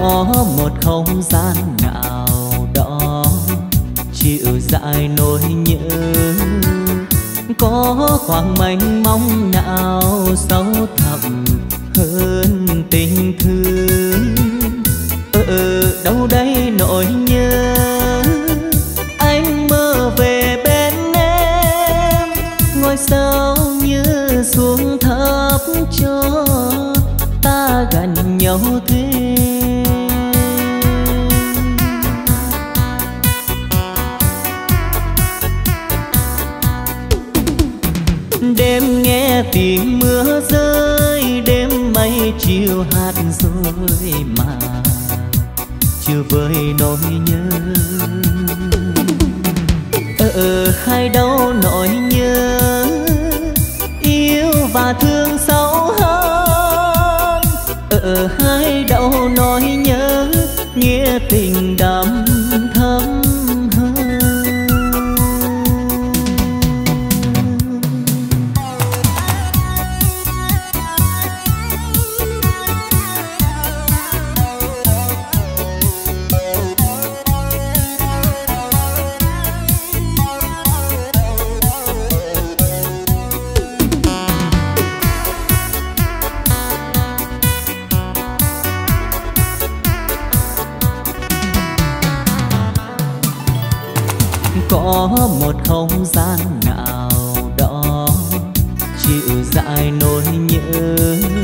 Có một không gian nào đó chịu dại nỗi nhớ, có khoảng mênh mông nào sâu thẳm hơn tình thương. Đâu đây nỗi nhớ, anh mơ về bên em, ngôi sao như xuống thấp cho ta gần nhau thêm. Đêm nghe tiếng mưa rơi, đêm mây chiều hát rồi mà chưa vơi nỗi nhớ. Hay đâu nỗi nhớ, yêu và thương sâu hơn. Hay đâu nỗi nhớ, nghĩa tình đậm thắm hơn. Có một không gian nào đó chịu dại nỗi nhớ,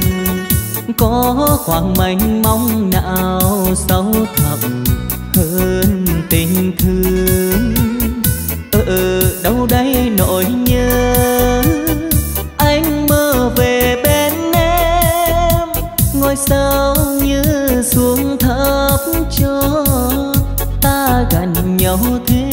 có khoảng mênh mông nào sâu thẳm hơn tình thương. Đâu đây nỗi nhớ, anh mơ về bên em, ngôi sao như xuống thấp cho ta gần nhau thêm.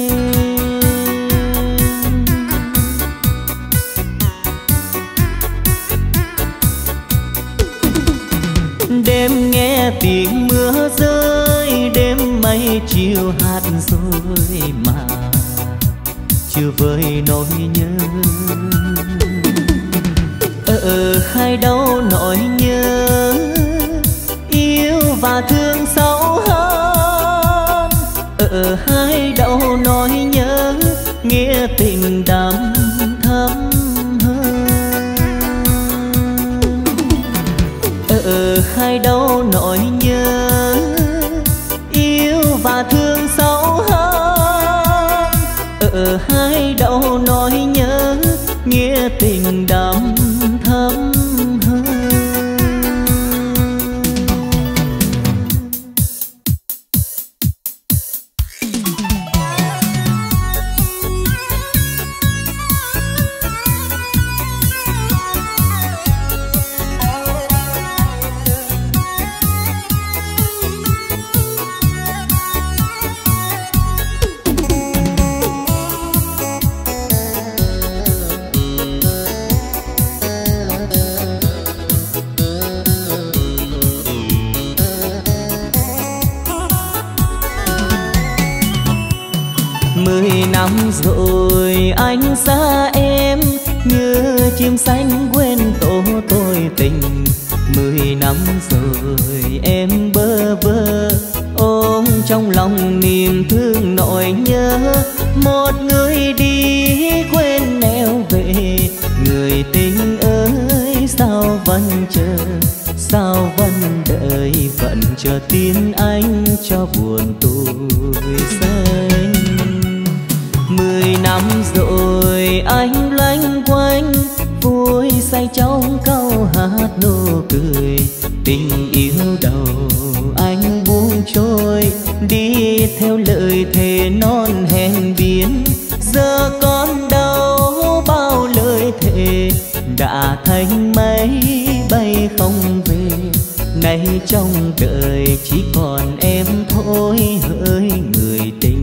Đêm nghe tiếng mưa rơi, đêm mây chiều hát rồi mà chưa vơi nỗi nhớ. Hay đâu nỗi nhớ, yêu và thương sâu hơn. Hay đâu nỗi nhớ, nghĩa tình đậm thắm hơn. Hay đâu nỗi nhớ, yêu và thương sâu hơn. Hay đâu nỗi nhớ, nghĩa tình đậm thắm hơn. Năm rồi anh xa em, như chim xanh quên tổ tôi tình. 10 năm rồi em bơ vơ, ôm trong lòng niềm thương nỗi nhớ. Một người đi quên nẻo về, người tình ơi sao vẫn chờ, sao vẫn đợi, vẫn chờ tin anh cho buồn tôi xanh. 10 năm rồi anh loanh quanh, vui say trong câu hát nụ cười. Tình yêu đầu anh buông trôi, đi theo lời thề non hẹn biển. Giờ con đâu bao lời thề, đã thành mây bay không về. Nay trong đời chỉ còn em thôi hỡi người tình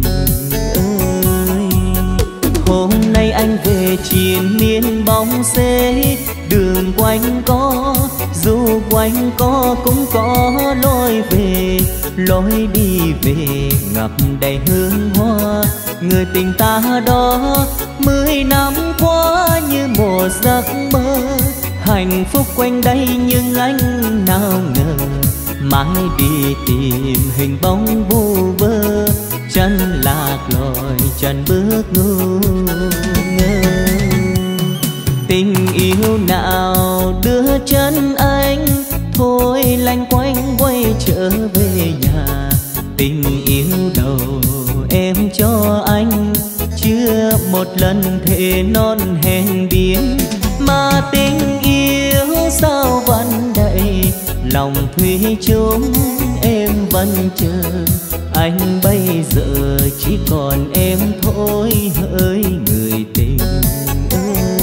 ơi. Hôm nay anh về triền miên bóng xế, đường quanh co dù quanh co cũng có lối về. Lối đi về ngập đầy hương hoa, người tình ta đó 10 năm qua như một giấc mơ. Hạnh phúc quanh đây nhưng anh nào ngờ, mãi đi tìm hình bóng vu vơ, chân lạc lối chân bước ngu ngơ. Tình yêu nào đưa chân anh thôi lanh quanh quay trở về nhà. Tình yêu đầu em cho anh chưa một lần thề non hẹn biển, mà tình yêu sao vẫn đầy lòng thủy chung em vẫn chờ. Anh bây giờ chỉ còn em thôi hỡi người tình ơi.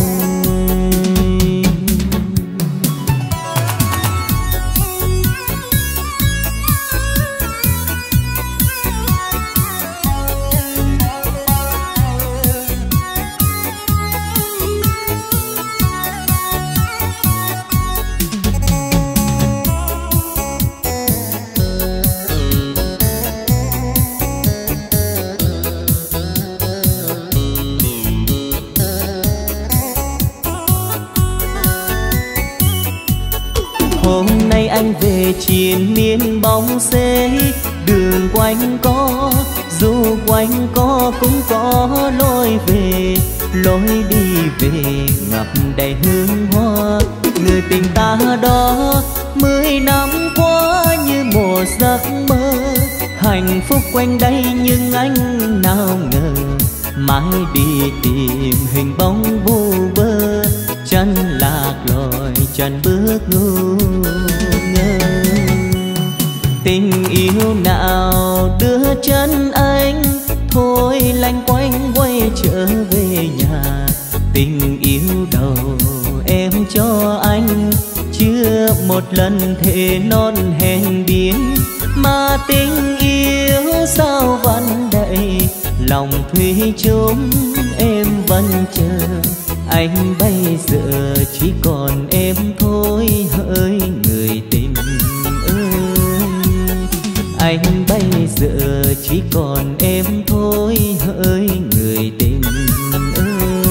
Hôm nay anh về triền miên bóng xế, đường quanh co dù quanh co cũng có lối về. Lối đi về ngập đầy hương hoa, người tình ta đó 10 năm qua như một giấc mơ. Hạnh phúc quanh đây nhưng anh nào ngờ, mãi đi tìm hình bóng vu vơ, chân lạc lối chân bước ngu ngơ. Tình yêu nào đưa chân anh thôi lanh quanh quay trở về nhà. Tình yêu đầu em cho anh chưa một lần thề non hẹn biển, mà tình yêu sao vẫn đầy lòng thủy chung em vẫn chờ. Anh bây giờ chỉ còn em thôi hỡi người tình ơi. Anh bây giờ chỉ còn em thôi hỡi người tình ơi.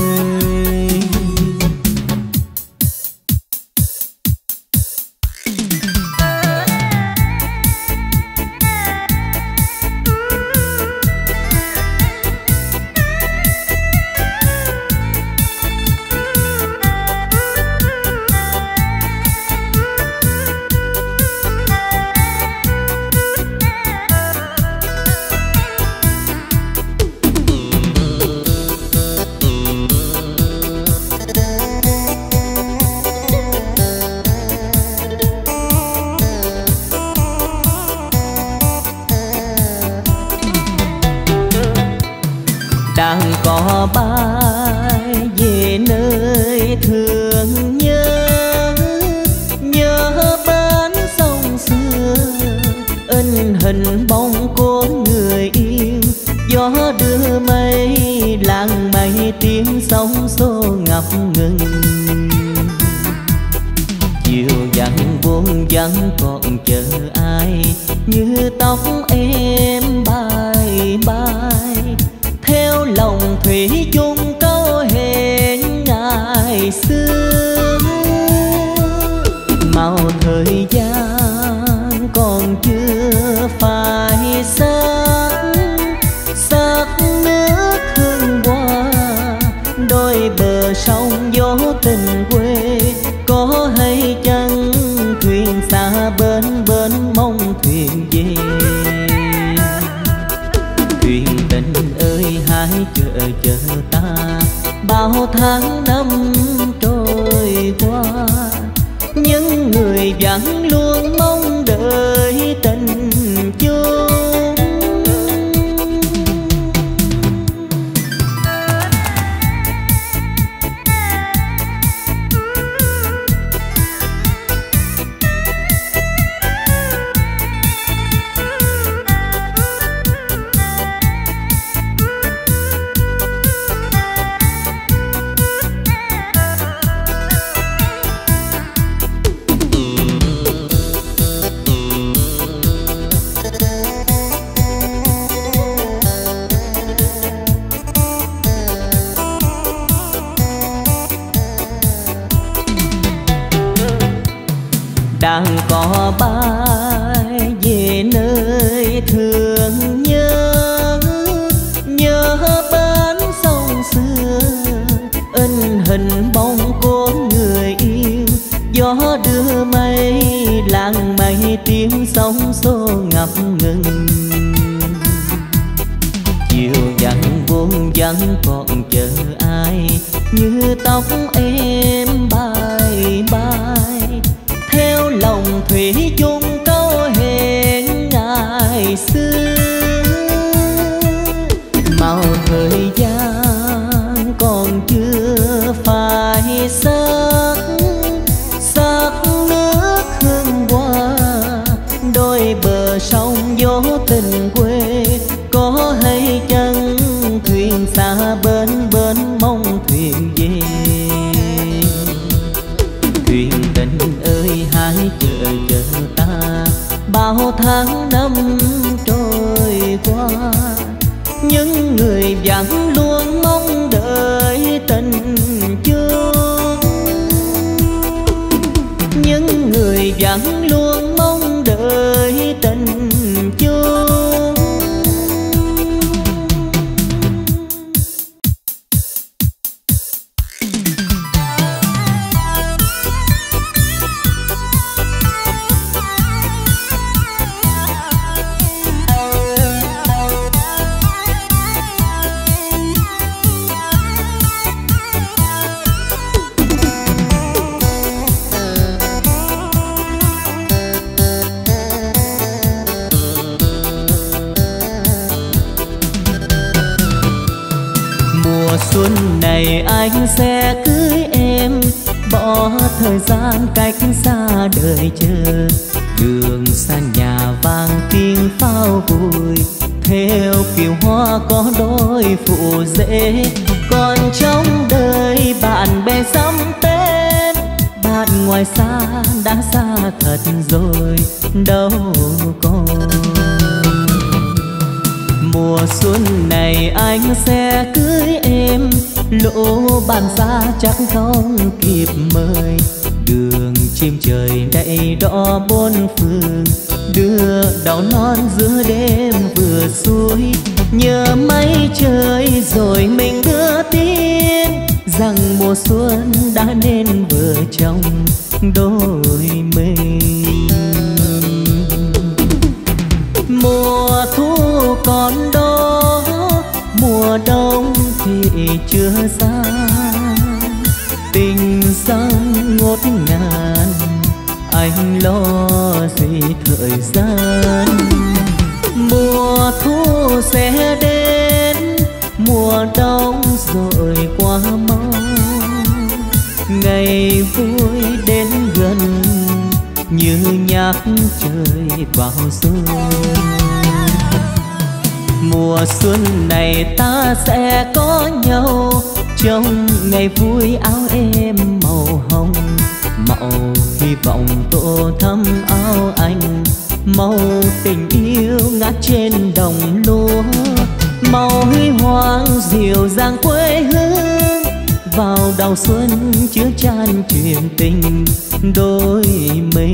Đang có bài về nơi thương nhớ, nhớ bên sông xưa ân hình bóng của người yêu. Gió đưa mây làng mây tiếng sóng xô ngập ngừng, chiều vắng buông vắng còn chờ ai, như tóc em bay bay theo lòng thủy chung câu hẹn ngày xưa. Màu thời gian còn chưa phai sắc, sắc nước hương hoa đôi bờ sông gió tình quê. Có hay chăng thuyền xa bến bến mong thuyền về. Thuyền tình ơi hãy chờ ta, bao tháng năm trôi qua những người vẫn luôn mong đợi tình chung. Đang có bài chiều vắng buông vắng còn chờ ai, như tóc em bay bay theo lòng thủy chung câu hẹn ngày xưa. Màu thời gian còn chưa phai sắc, sắc nước hương hoa đôi bờ sông vô tình quê. Có hay chăng thuyền xa bến bến mong thuyền về. Thuyền tình ơi hãy chờ chờ ta, bao tháng năm trôi qua, những người vẫn luôn mong đợi tình chung. Những người vẫn luôn mong đợi tình chung. Xuân này anh sẽ cưới em, bỏ thời gian cách xa đời chờ. Đường xa nhà vàng tiếng pháo vui, theo kiều hoa có đôi phụ rể. Còn trong đời bạn bè xăm tên, bạn ngoài xa đã xa thật rồi đâu còn. Mùa xuân này anh sẽ cưới em, lũ bạn xa chắc không kịp mời. Đường chim trời đầy đỏ bốn phương, đưa đào non giữa đêm vừa xuôi. Nhớ mấy trời rồi mình đưa tin, rằng mùa xuân đã nên vợ chồng đôi mình. Mùa thu còn đó, mùa đông thì chưa xa. Tình xanh ngút ngàn, anh lo gì thời gian. Mùa thu sẽ đến, mùa đông rồi qua mau. Ngày vui đến gần, như nhắc trời vào xuân. Mùa xuân này ta sẽ có nhau, trong ngày vui áo em màu hồng. Màu hy vọng tô thắm áo anh, màu tình yêu ngát trên đồng lúa. Màu huy hoàng dịu dàng quê hương, vào đầu xuân chứa chan chuyện tình đôi mình.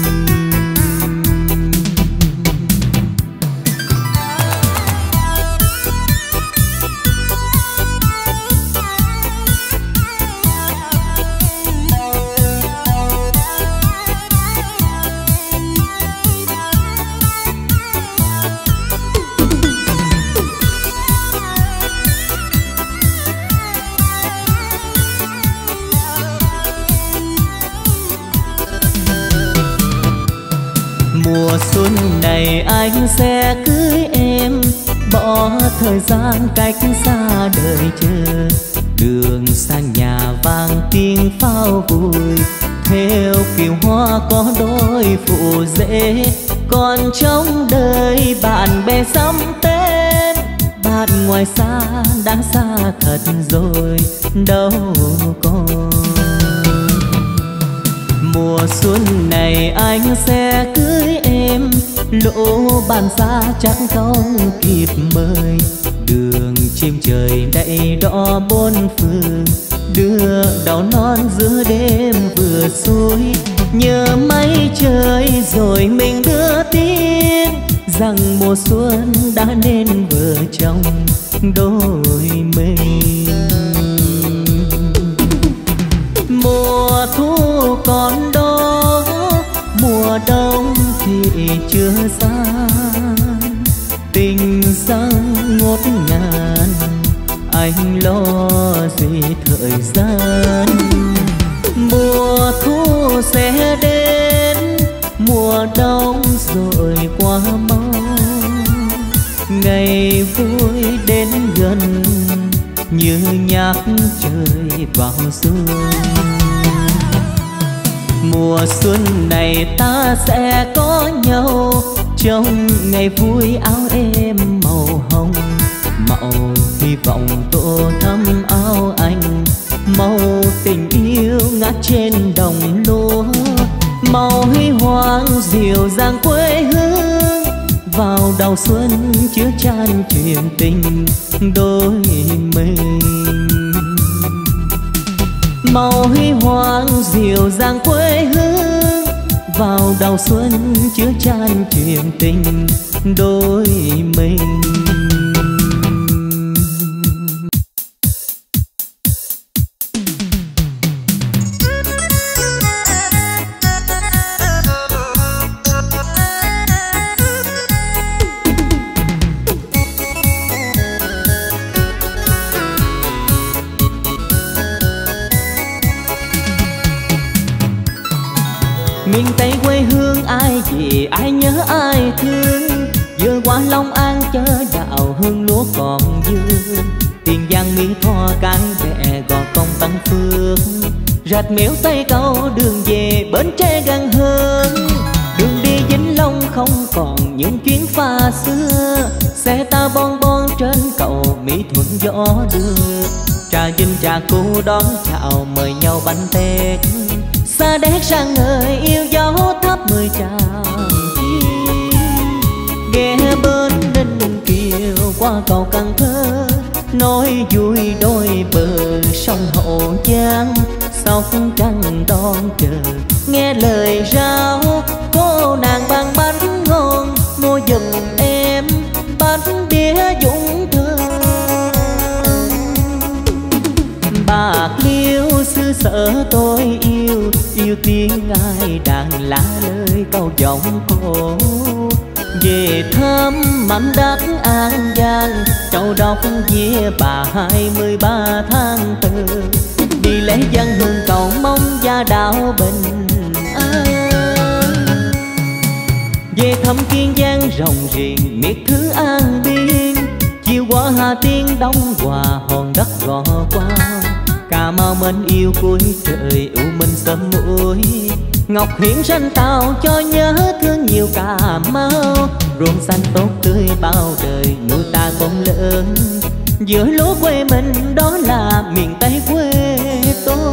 Mùa xuân này anh sẽ cưới em, bỏ thời gian cách xa đời chờ. Đường xa nhà vàng tiếng pháo vui, theo kiều hoa có đôi phụ rể. Còn trong đời bạn bè xăm tên, bạn ngoài xa đã xa thật rồi đâu còn. Mùa xuân này anh sẽ cưới em, lũ bạn xa chắc không kịp mời. Đường chim trời đầy đỏ bốn phương, đưa đào non giữa đêm vừa xuôi. Nhớ mấy trời rồi mình đưa tin, rằng mùa xuân đã nên vợ chồng đôi mình. Mùa thu còn đó, mùa đông thì chưa xa. ngút ngàn, anh lo gì thời gian. Mùa thu sẽ đến, mùa đông rồi qua mau, ngày vui đến gần như nhạc trời vào xuân. Mùa xuân này ta sẽ có nhau trong ngày vui áo êm màu hồng, màu hy vọng tô thắm áo anh, màu tình yêu ngát trên đồng lúa, màu huy hoàng dịu dàng quê hương vào đầu xuân chứa chan chuyện tình đôi mình. Màu huy hoàng dịu dàng quê hương vào đầu xuân chứa chan chuyện tình đôi mình. Miền Tây quê hương ai gì ai nhớ ai thương, vừa qua Long An chớ đạo hương lúa còn dương. Tiền Giang Mỹ Tho cái bè Gò Công Tân Phước, rạch Miễu Tây Câu đường về Bến Tre gần hơn. Đường đi Vĩnh Long không còn những chuyến pha xưa, xe ta bon bon trên cầu Mỹ Thuận gió đưa. Trà Vinh trà Cú đón chào mời nhau bánh tét, Sa Đéc sang người yêu dấu thắp 10 tràm chim. Ghé bên Ninh Kiều qua cầu Cần Thơ, nói vui đôi bờ sông Hậu Giang. Sau khung trăng đón chờ nghe lời rao, cô nàng bằng bánh ngon mua giùm em bánh bia Dũng Thơm. Bạc Liêu xứ sở tôi yêu, yêu tiếng ai đàn lá lời câu giọng cổ. Về thăm mảnh đất An Giang, Châu Đốc với bà 23 tháng 4, đi lễ dân hương cầu mong gia đạo bình an. Về thăm Kiên Giang rồng riềng miệt thứ An Biên, chiều qua Hà Tiên Đông Hòa hòn đất Gò Quao. Cà Mau mến yêu cuối trời U Minh sớm muối, Ngọc Hiển ranh tàu cho nhớ thương nhiều Cà Mau. Ruộng xanh tốt tươi bao đời nuôi ta con lớn, giữa lúa quê mình đó là miền Tây quê tôi.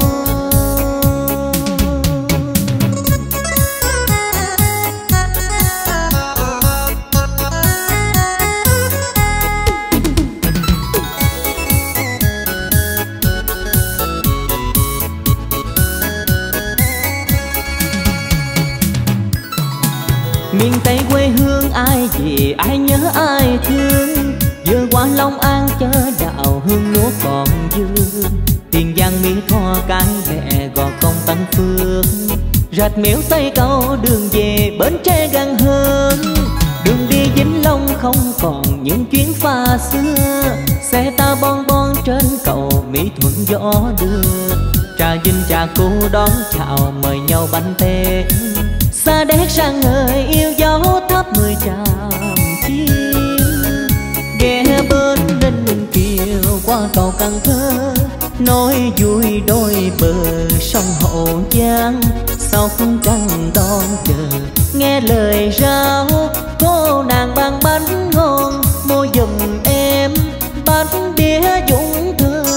Miền Tây quê hương ai gì ai nhớ ai thương, vừa qua Long An chớ đạo hương lúa còn dương. Tiền Giang Mỹ Tho cái bè Gò Công Tân Phước, rạch Miễu Tây Câu đường về Bến Tre gần hơn. Đường đi Vĩnh Long không còn những chuyến pha xưa, xe ta bon bon trên cầu Mỹ Thuận gió đưa. Trà Vinh trà Cú đón chào mời nhau bánh tét, Sa Đéc sang người yêu dấu thắp 10 tràm chim. Ghé bên Ninh Kiều qua cầu Cần Thơ, nói vui đôi bờ sông Hậu Giang. Sau khung trăng đón chờ nghe lời rao, cô nàng bằng bánh ngon mua giùm em bánh bia Dũng Thơm.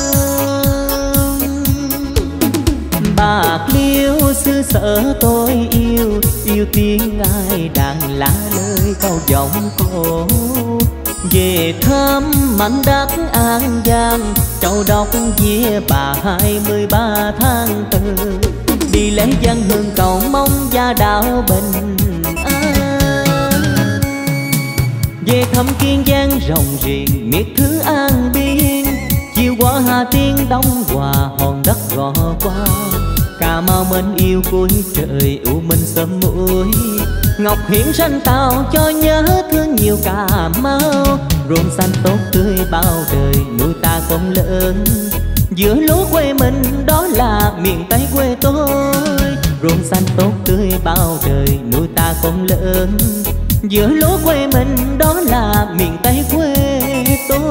Bạc Liêu xứ sở tôi yêu, yêu tiếng ai đàn lá lời câu giọng cổ. Về thăm mảnh đất An Giang, Châu Đốc với bà 23 tháng 4, đi lễ dân hương cầu mong gia đạo bình an. Về thăm Kiên Giang rồng riềng miệt thứ An Biên, chiều qua Hà Tiên Đông Hòa hòn đất Gò Quao. Cà Mau mến yêu cuối trời U Minh sớm muối, Ngọc Hiển ranh tàu cho nhớ thương nhiều Cà Mau. ruộng xanh tốt tươi bao đời nuôi ta con lớn. Giữa lúa quê mình đó là miền Tây quê tôi, ruộng xanh tốt tươi bao đời nuôi ta con lớn. Giữa lúa quê mình đó là miền Tây quê tôi.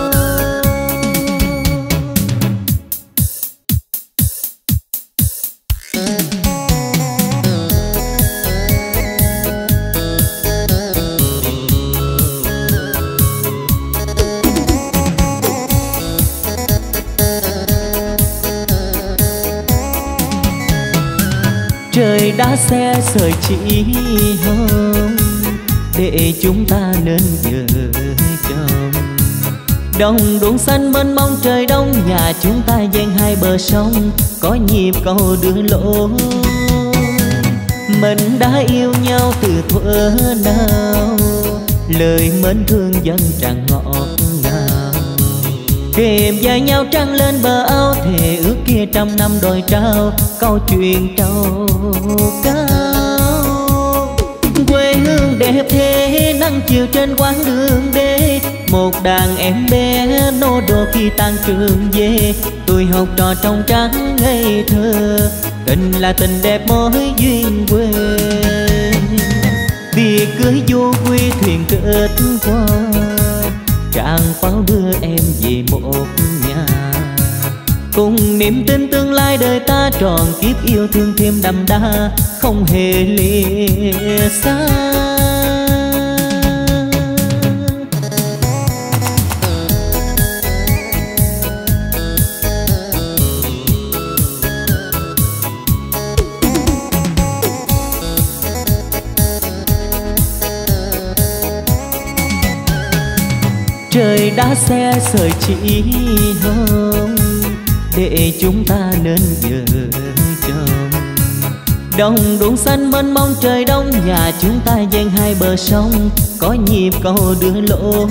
Trời đã xe sợi chỉ hồng để chúng ta nên vợ chồng. Đồng ruộng xanh mênh mông trời đông, nhà chúng ta ven hai bờ sông có nhịp cầu đưa lối. Mình đã yêu nhau từ thuở nào, lời mến thương dân tràn ngọt ngào. Kèm vai nhau trăng lên bờ áo, thề ước kia trăm năm đòi trao câu chuyện trầu cao. Quê hương đẹp thế nắng chiều trên quãng đường đê, một đàn em bé nô đô khi tan trường về. Tôi học trò trong trắng ngây thơ, tình là tình đẹp mối duyên quê. Tiệc cưới vô quy thuyền kết qua, tràng pháo đưa em về một nhà. Cùng niềm tin tương lai đời ta tròn kiếp yêu thương thêm đậm đà, không hề lìa xa. Trời đã xe sợi chỉ hồng để chúng ta nên vợ chồng. Đồng ruộng xanh mênh mông trời đông, nhà chúng ta ven hai bờ sông có nhịp cầu đưa lối.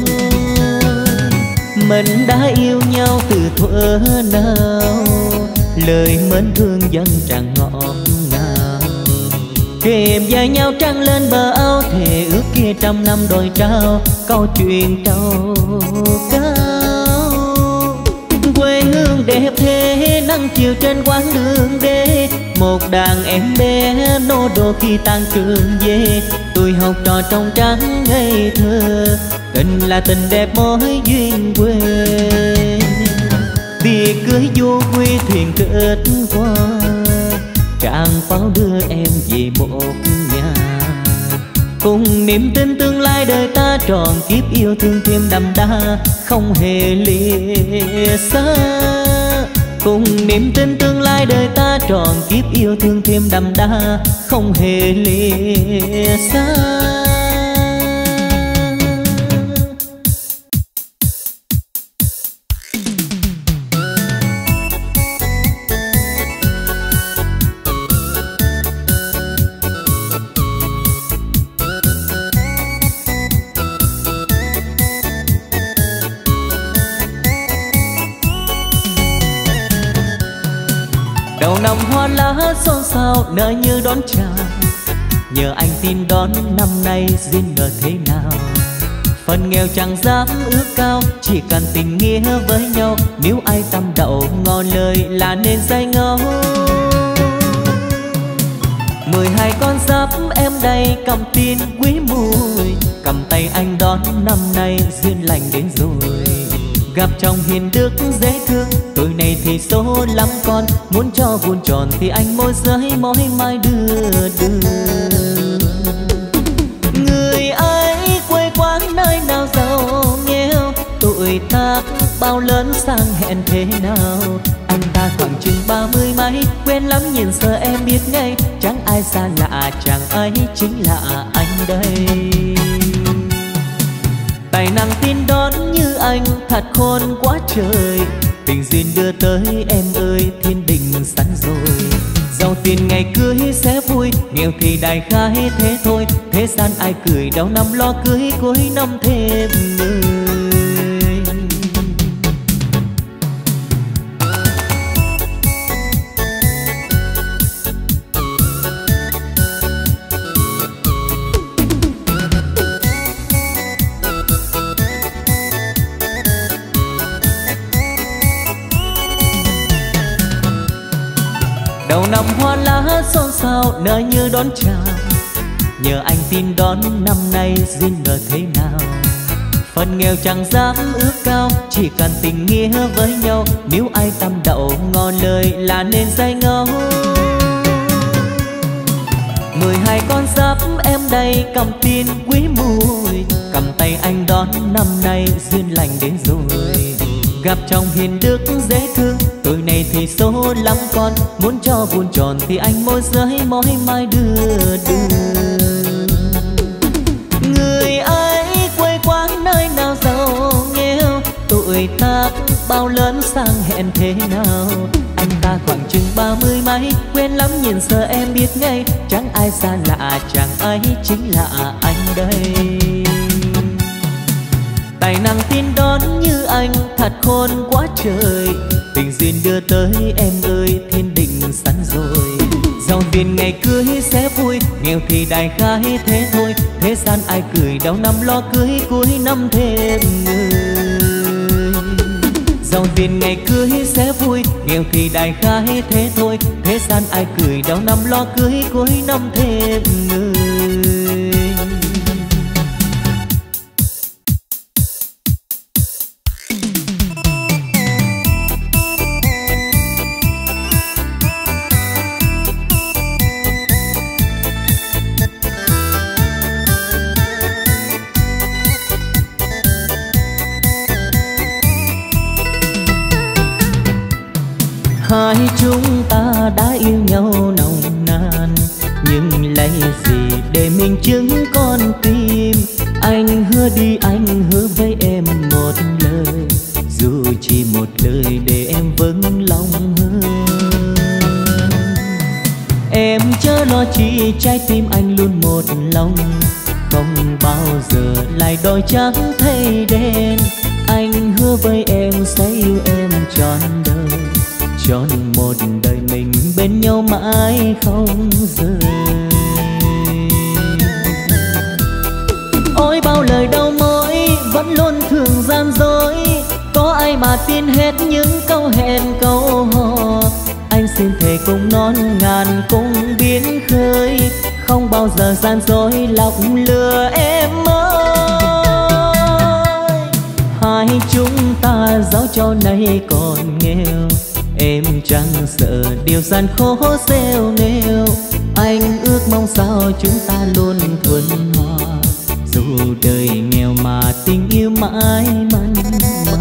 Mình đã yêu nhau từ thuở nào, lời mến thương dân tràn ngọt ngào. Kèm vai nhau trăng lên bờ áo, thề ước kia trăm năm đòi trao câu chuyện trầu cao. Quê hương đẹp thế nắng chiều trên quãng đường đê, một đàn em bé nô đô khi tan trường về. Tôi học trò trong trắng ngây thơ, tình là tình đẹp mối duyên quê. Tiệc cưới vô quy thuyền kết qua, tràng pháo đưa em về một nhà. Cùng niềm tin tương lai đời ta tròn kiếp yêu thương thêm đậm đà, không hề lìa xa. Cùng niềm tin tương lai đời ta tròn kiếp yêu thương thêm đậm đà, không hề lìa xa. Đầu năm hoa lá xôn xao nở như đón chào, nhờ anh tin đón năm nay duyên nợ thế nào. Phần nghèo chẳng dám ước cao, chỉ cần tình nghĩa với nhau. Nếu ai tâm đậu ngỏ lời là nên say ngâu. 12 con giáp em đây cầm tin quý mùi, cầm tay anh đón năm nay duyên lành đến rồi. Gặp chồng hiền đức dễ thương, tuổi này thì số lắm con. Muốn cho vuông tròn thì anh môi giới mối mai đưa người ấy quê quán nơi nào giàu nghèo, tuổi tác bao lớn sang hẹn thế nào. Anh ta khoảng chừng 30 mấy, quen lắm nhìn sợ em biết ngay. Chẳng ai xa lạ, chàng ấy chính là anh đây. Tài năng tin đón như anh thật khôn quá trời, tình duyên đưa tới em ơi thiên đình sẵn rồi. Giàu tiền ngày cưới sẽ vui, nghèo thì đại khái thế thôi. Thế gian ai cười đầu năm lo cưới, cuối năm thêm người. đầu năm hoa lá xôn xao nơi như đón chào. Nhờ anh tin đón năm nay duyên nợ thế nào. Phần nghèo chẳng dám ước cao, chỉ cần tình nghĩa với nhau. Nếu ai tâm đậu ngỏ lời là nên say ngâu. 12 con giáp em đây cầm tiền quý mùi, cầm tay anh đón năm nay duyên lành đến rồi. Gặp trong hiền đức dễ thương, tuổi này thì số lắm con. Muốn cho buồn tròn thì anh môi giới mỏi mai đưa người ấy quê quán nơi nào giàu nghèo. Tuổi tác bao lớn sang hẹn thế nào. Anh ta khoảng chừng 30 mấy, quen lắm nhìn sợ em biết ngay. Chẳng ai xa lạ, chàng ấy chính là anh đây. Tài năng tin đón như anh thật khôn quá trời. Tình duyên đưa tới em ơi thiên định sẵn rồi. Giàu tiền ngày cưới sẽ vui, nghèo thì đại khái thế thôi. Thế gian ai cười đầu năm lo cưới cuối năm thêm người. Giàu tiền ngày cưới sẽ vui, nghèo thì đại khái thế thôi. Thế gian ai cười đầu năm lo cưới cuối năm thêm người. Hai chúng ta đã yêu nhau nồng nàn, nhưng lấy gì để mình chứng con tim. Anh hứa đi, anh hứa với em một lời, dù chỉ một lời để em vững lòng hơn. Em chớ lo chi, trái tim anh luôn một lòng, không bao giờ lại đòi trắng thay đen. Anh hứa với em sẽ yêu em trọn đời, trọn một đời mình bên nhau mãi không rời. Ôi bao lời đầu môi vẫn luôn thường gian dối, có ai mà tin hết những câu hẹn câu hò. Anh xin thề cùng non ngàn cùng biến khơi, không bao giờ gian dối lọc lừa em ơi. Hai chúng ta dẫu cho nay còn nghèo, em chẳng sợ điều gian khổ gieo nêu. Anh ước mong sao chúng ta luôn thuần hòa, dù đời nghèo mà tình yêu mãi mặn mà.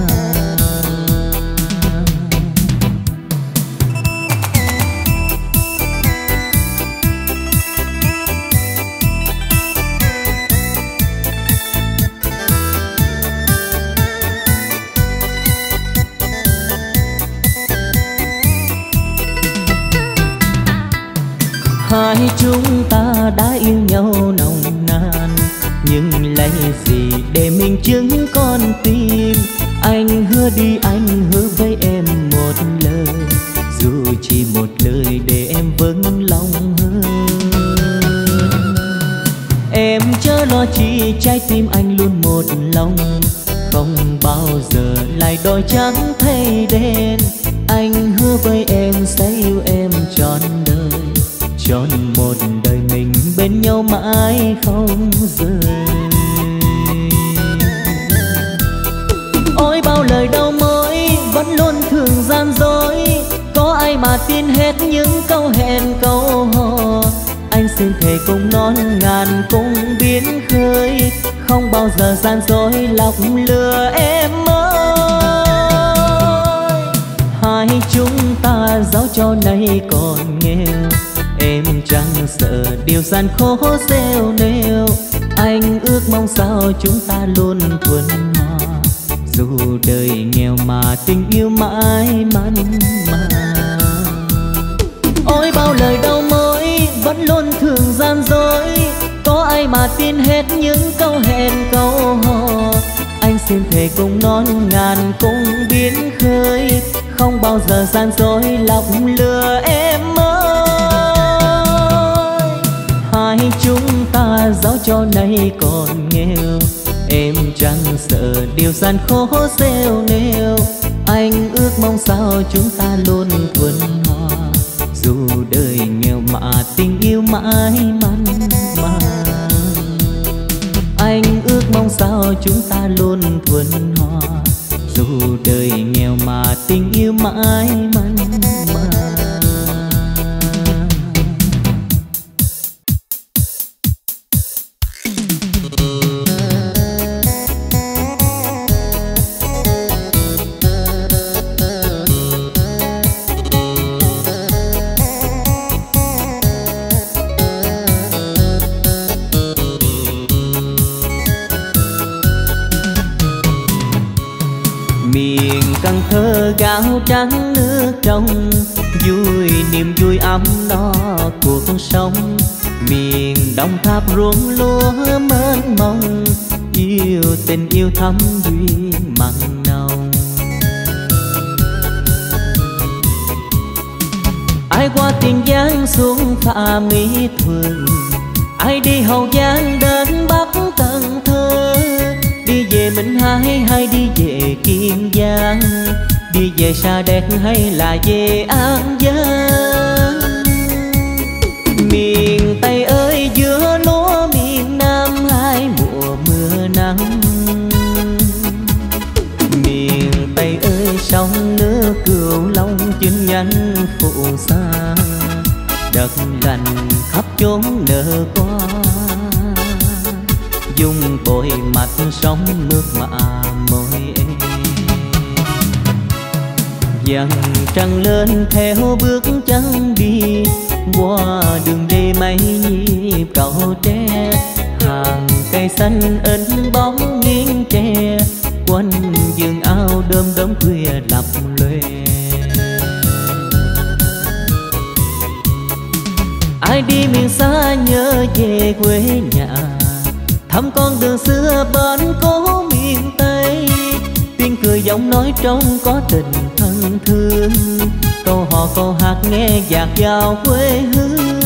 Hai chúng ta đã yêu nhau nồng nàn, nhưng lấy gì để mình chứng con tim. Anh hứa đi, anh hứa với em một lời, dù chỉ một lời để em vững lòng hơn. Em chớ lo chi, trái tim anh luôn một lòng, không bao giờ lại đòi trắng thay đen. Anh hứa với em sẽ yêu em trọn đời, trọn một đời mình bên nhau mãi không rời. Ôi bao lời đầu môi vẫn luôn thường gian dối, có ai mà tin hết những câu hẹn câu hò. Anh xin thề cùng non ngàn cùng biến khơi, không bao giờ gian dối lọc lừa em ơi. Hai chúng ta dẫu cho nay còn nghèo, em chẳng sợ điều gian khổ gieo nêu. Anh ước mong sao chúng ta luôn thuần hòa, dù đời nghèo mà tình yêu mãi mặn mà. Ôi bao lời đầu môi vẫn luôn thường gian dối, có ai mà tin hết những câu hẹn câu hò. Anh xin thề cùng non ngàn cùng biến khơi, không bao giờ gian dối lọc lừa em ơi. Hai chúng ta dẫu cho nay còn nghèo, em chẳng sợ điều gian khổ gieo nêu. Anh ước mong sao chúng ta luôn thuần hòa, dù đời nghèo mà tình yêu mãi mặn mà. Anh ước mong sao chúng ta luôn thuần hòa, dù đời nghèo mà tình yêu mãi mặn mà. Miền Cần Thơ gạo trắng nước trong, vui niềm vui ấm no cuộc sống. Miền Đồng Tháp ruộng lúa mênh mông, yêu tình yêu thắm duyên mặn nồng. Ai qua Tiền Giang xuống Phà Mỹ Thuận, ai đi Hậu Giang đến Bắc Cần Thơ. Đi về Minh Hải hay đi về Kiên Giang, đi về Sa Đéc hay là về An Giang. Miền Tây ơi giữa lúa miền Nam hai mùa mưa nắng. Miền Tây ơi sông nước Cửu Long chinh nhánh phụ sa, đất lành khắp chốn nở qua. Dung bồi mặt sóng nước mà môi em, dần trăng lên theo bước chân đi. Qua đường đi mấy nhịp cầu tre, hàng cây xanh in bóng nghiêng tre. Quanh vườn ao đom đóm khuya lập lòe. Ai đi miền xa nhớ về quê nhà, thăm con đường xưa bên cố miền Tây. Tiếng cười giọng nói trong có tình thân thương, câu hò câu hát nghe dạt vào quê hương.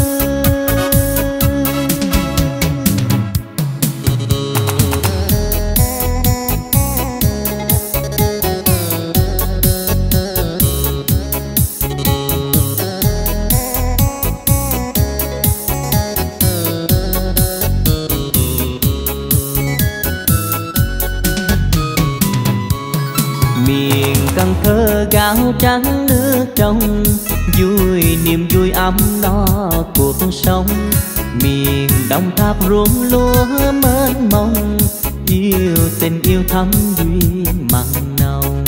Miền Cần Thơ gạo trắng nước trong, vui niềm vui ấm no cuộc sống. Miền Đồng Tháp ruộng lúa mênh mông, yêu tình yêu thắm duyên mặn nồng.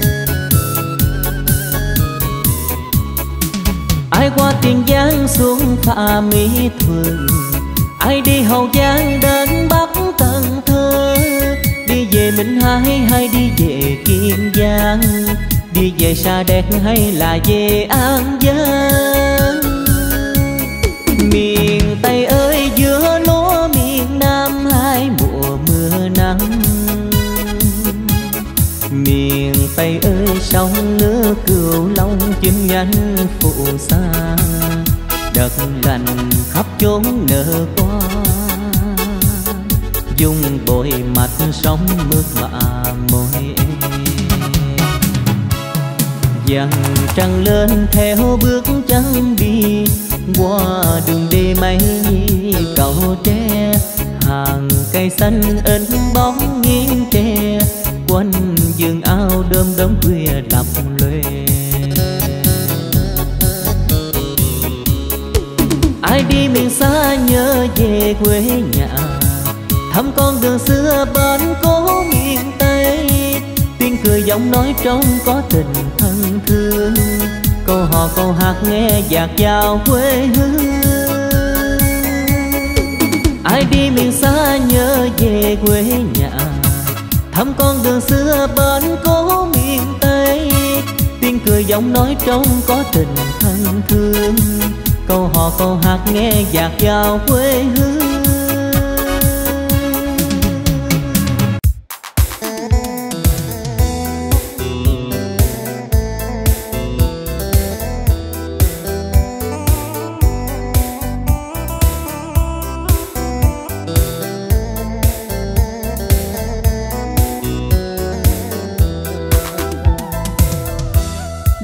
Ai qua Tiền Giang xuống Phà Mỹ Thuận, ai đi Hậu Giang đến Bắc Cần Thơ. Đi về Minh Hải hay đi về Kiên Giang, đi về Sa Đéc hay là về An Giang. Miền Tây ơi giữa lúa miền Nam hai mùa mưa nắng. Miền Tây ơi sông nước Cửu Long chinh nhánh phụ sa, đất lành khắp chốn nở qua. Dung bồi mặt sóng mướt mà môi em, dần trăng lên theo bước chân đi. Qua đường đi mấy nhịp cầu tre, hàng cây xanh in bóng nghiêng tre. Quanh vườn ao đom đóm khuya lập lòe. Ai đi miền xa nhớ về quê nhà, thăm con đường xưa bên cố miền Tây. Tiếng cười giọng nói trong có tình thân thương, câu hò câu hát nghe dạt vào quê hương. Ai đi miền xa nhớ về quê nhà, thăm con đường xưa bên cố miền Tây. Tiếng cười giọng nói trong có tình thân thương, câu hò câu hát nghe dạt vào quê hương.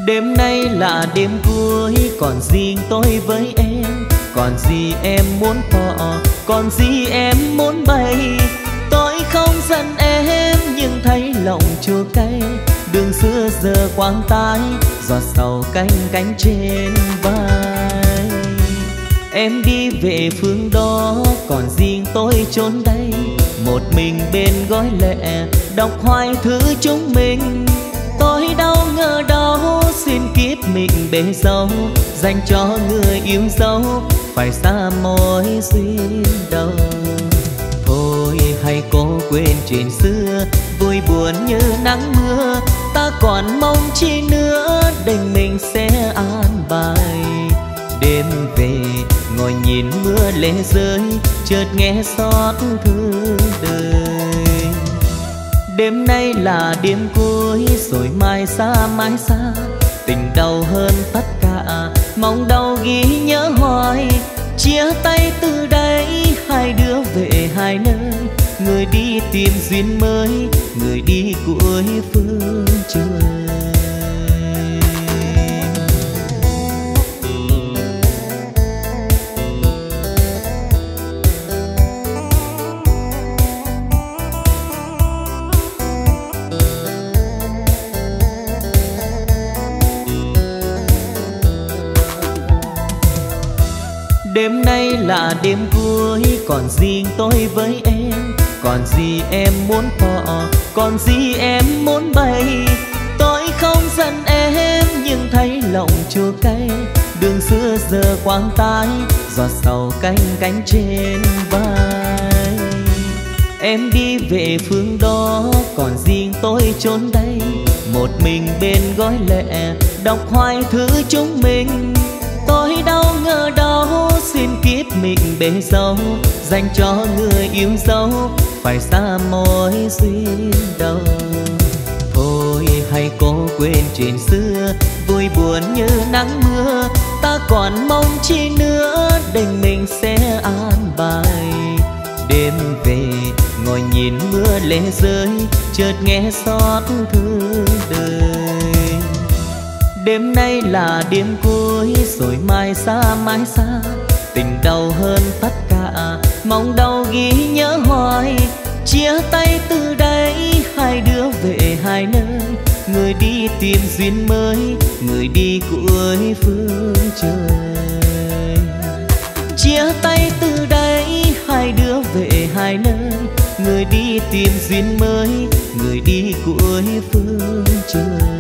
Đêm nay là đêm cuối, còn riêng tôi với em. Còn gì em muốn tỏ, còn gì em muốn bày. Tôi không giận em nhưng thấy lòng chua cay. Đường xưa giờ quang tái, giọt sầu canh cánh trên vai. Em đi về phương đó, còn riêng tôi trốn đây. Một mình bên gói lệ, đọc hoài thứ chúng mình. Tôi đau ngờ đau, xin kiếp mình bề dâu, dành cho người yêu dấu, phải xa mối duyên đầu. Thôi hay cố quên chuyện xưa, vui buồn như nắng mưa. Ta còn mong chi nữa, tình mình sẽ an bài. Đêm về ngồi nhìn mưa lệ rơi, chợt nghe xót thương đời. Đêm nay là đêm cuối, rồi mai xa mai xa. Tình đau hơn tất cả, mong đau ghi nhớ hoài. Chia tay từ đây, hai đứa về hai nơi. Người đi tìm duyên mới, người đi cuối phương trời. Đêm nay là đêm cuối, còn riêng tôi với em. Còn gì em muốn tỏ, còn gì em muốn bày. Tôi không giận em nhưng thấy lòng chua cay. Đường xưa giờ quang tái, giọt sầu canh cánh trên vai. Em đi về phương đó, còn riêng tôi trốn đây. Một mình bên gói lệ, đọc hoài thứ chúng mình. Tôi đau ngờ đau, xin kiếp mình bề dâu, dành cho người yêu dấu, phải xa mối duyên đầu. Thôi hay cố quên chuyện xưa, vui buồn như nắng mưa. Ta còn mong chi nữa, tình mình sẽ an bài. Đêm về ngồi nhìn mưa lệ rơi, chợt nghe xót thương đời. Đêm nay là đêm cuối, rồi mai xa mai xa. Tình đau hơn tất cả, mong đau ghi nhớ hoài. Chia tay từ đây, hai đứa về hai nơi. Người đi tìm duyên mới, người đi cuối phương trời. Chia tay từ đây, hai đứa về hai nơi. Người đi tìm duyên mới, người đi cuối phương trời.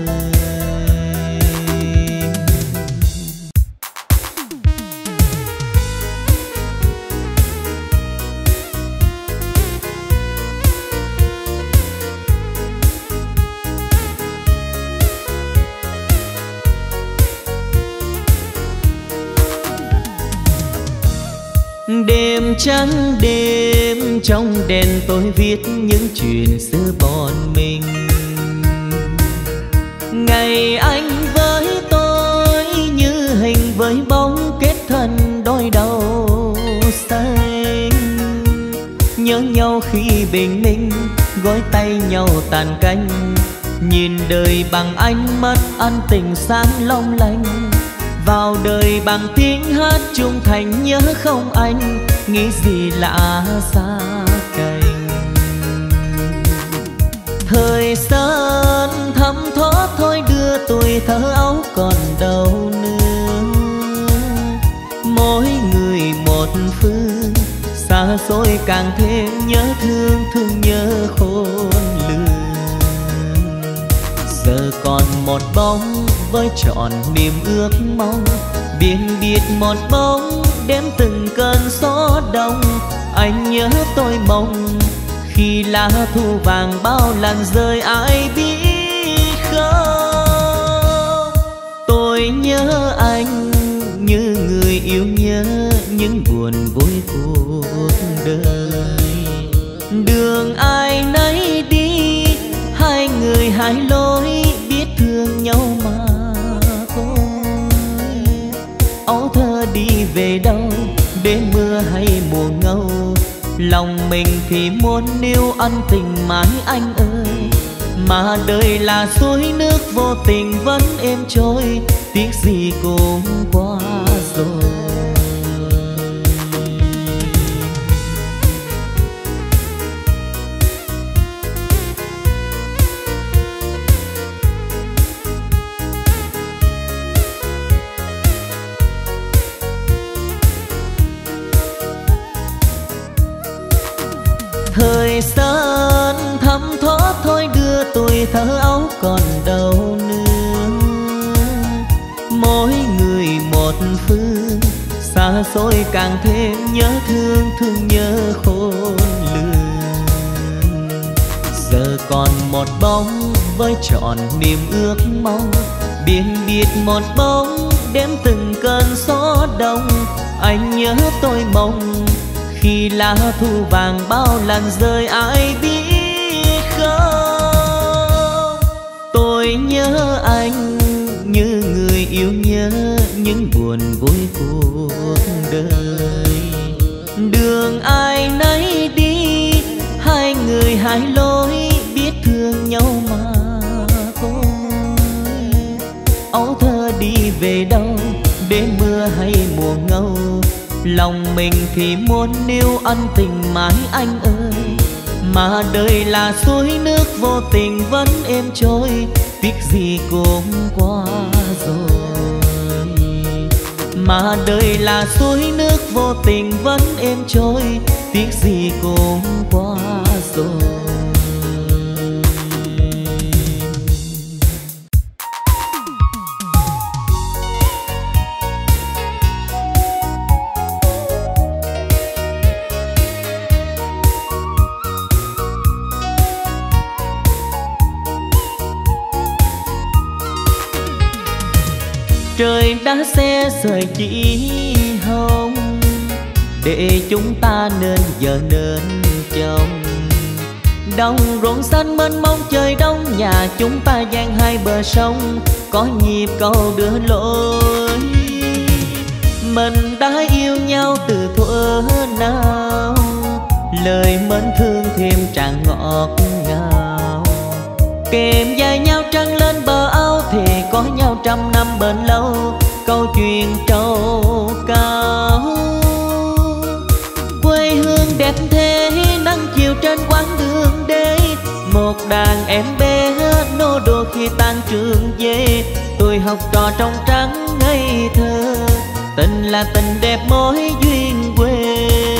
Đêm trắng đêm, trong đèn tôi viết những chuyện xưa bọn mình. Ngày anh với tôi như hình với bóng, kết thân đôi đầu xanh. Nhớ nhau khi bình minh, gối tay nhau tàn canh. Nhìn đời bằng ánh mắt ân tình sáng long lanh. Vào đời bằng tiếng hát trung thành, nhớ không anh, nghĩ gì lạ xa cành. Thời gian thấm thoát thôi đưa tuổi thơ ấu còn đâu nữa. Mỗi người một phương, xa xôi càng thêm nhớ thương, thương nhớ khôn lường. Giờ còn một bóng với trọn niềm ước mong, biên biệt một bóng đếm từng cơn gió đông. Anh nhớ tôi mong khi lá thu vàng bao lần rơi, ai biết không. Tôi nhớ anh như người yêu nhớ những buồn vui cuộc đời. Đường ai nấy đi, hai người hai lối, biết thương nhau mà thôi. Áo thơ đi về đâu, đêm mưa hay mùa ngâu. Lòng mình thì muốn níu ân tình mãi anh ơi, Mà đời là suối nước vô tình vẫn êm trôi, tiếc gì cũng qua rồi. Thời gian thấm thoát thôi đưa tuổi thơ ấu còn đâu nữa. Mỗi người một phương, xa xôi càng thêm nhớ thương, thương nhớ khôn lường. Giờ còn một bóng với trọn niềm ước mong, biển biệt một bóng đếm từng cơn gió đông. Anh nhớ tôi mong khi lá thu vàng bao lần rơi ai biết không. Tôi nhớ anh như người yêu nhớ những buồn vui cuộc đời. Đường ai nấy đi, hai người hai lối, biết thương nhau mà thôi. Ấu thơ đi về đâu, đêm mưa hay mùa ngâu, lòng mình thì muốn níu ân tình mãi anh ơi. Mà đời là suối nước vô tình vẫn êm trôi, tiếc gì cũng qua rồi. Mà đời là suối nước vô tình vẫn êm trôi, tiếc gì cũng qua rồi. Trời đã xe rời chỉ hồng, để chúng ta nên vợ nên chồng. Đồng ruộng xanh mênh mông trời đông, nhà chúng ta dang hai bờ sông, có nhịp cầu đưa lối. Mình đã yêu nhau từ thuở nào, lời mến thương thêm tràn ngọt ngào. Kèm dài nhau trăng lên bờ áo, thì có nhau trăm năm bền lâu. Câu chuyện trầu cao, quê hương đẹp thế nắng chiều trên quãng đường đê. Một đàn em bé nô đùa khi tan trường về, tôi học trò trong trắng ngây thơ. Tình là tình đẹp mối duyên quê,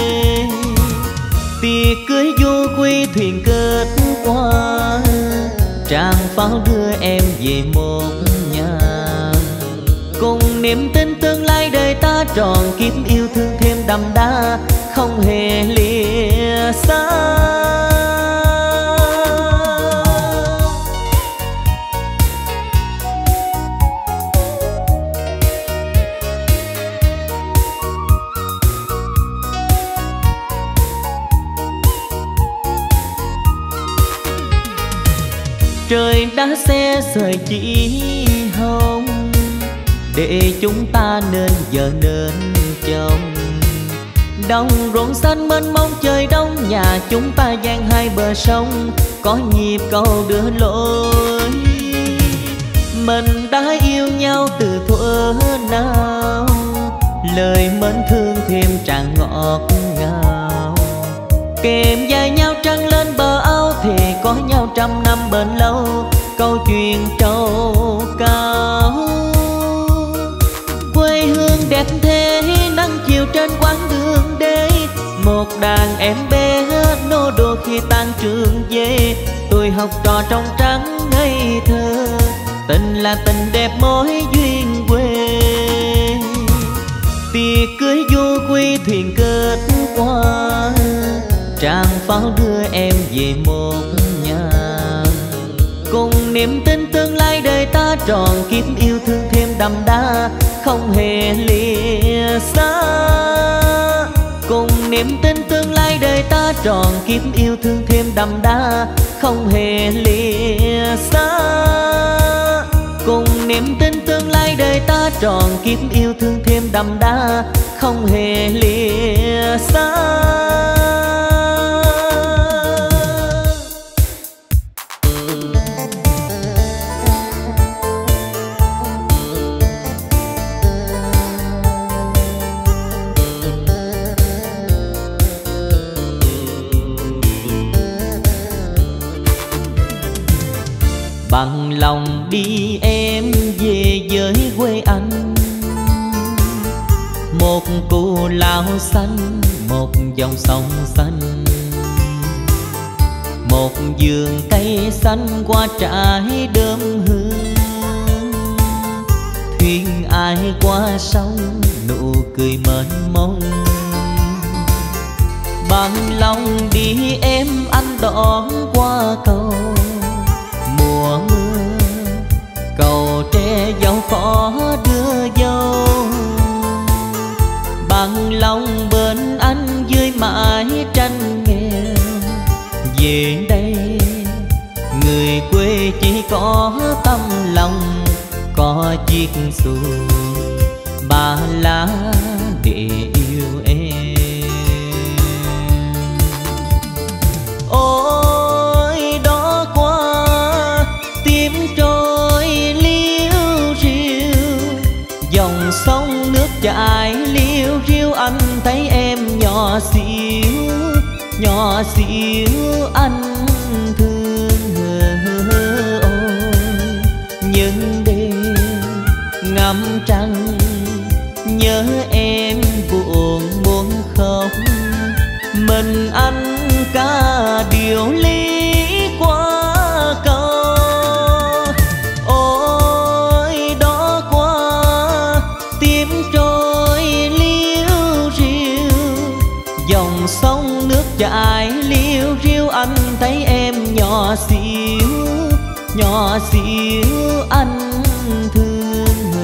tiệc cưới du quy thuyền kết qua, tràng pháo đưa em về một nhà. Cùng niềm tin tương lai đời ta tròn kiếp yêu thương thêm đậm đà, không hề lìa xa. Trời đã xe rời chỉ hồng, để chúng ta nên vợ nên chồng. Đồng ruộng xanh mênh mông trời đông, nhà chúng ta dang hai bờ sông, có nhịp cầu đưa lối. Mình đã yêu nhau từ thuở nào, lời mến thương thêm tràn ngọt ngào. Kèm dài nhau trăng lên bờ áo, thì có nhau trăm năm bền lâu. Câu chuyện trầu cao, quê hương đẹp thế nắng chiều trên quãng đường đê. Một đàn em bé nô đùa khi tan trường về, tôi học trò trong trắng ngây thơ. Tình là tình đẹp mối duyên quê, tiệc cưới du quy thuyền kết qua, tràng pháo đưa em về một nhà. Cùng niềm tin tương lai đời ta tròn kiếp yêu thương thêm đậm đà, không hề lìa xa. Cùng niềm tin tương lai đời ta tròn kiếp yêu thương thêm đậm đà, không hề lìa xa. Cùng niềm tin tương lai đời ta tròn kiếp yêu thương thêm đậm đà, không hề lìa xa. Bằng lòng đi em về với quê anh, một cù lao xanh, một dòng sông xanh, một vườn cây xanh qua trải đơm hương. Thuyền ai qua sông nụ cười mênh mông. Bằng lòng đi em anh đón qua cầu mùa mưa, cầu tre dâu có đưa dâu. Bằng lòng bên anh dưới mái tranh nghèo, về đây người quê chỉ có tâm lòng, có chiếc xuồng ba lá để yêu em. Ôi đó qua tim trôi liêu riêu, dòng sông nước chảy liêu riêu, anh thấy em nhỏ xíu, nhỏ xíu anh thương. Ôi những đêm ngắm trăng nhớ em buồn muốn khóc, mình anh ca điều ly qua cầu. Ôi đó qua tim trôi liêu riêu, dòng sông nước chảy liêu riêu, anh thấy em nhỏ xíu, nhỏ xíu anh thương.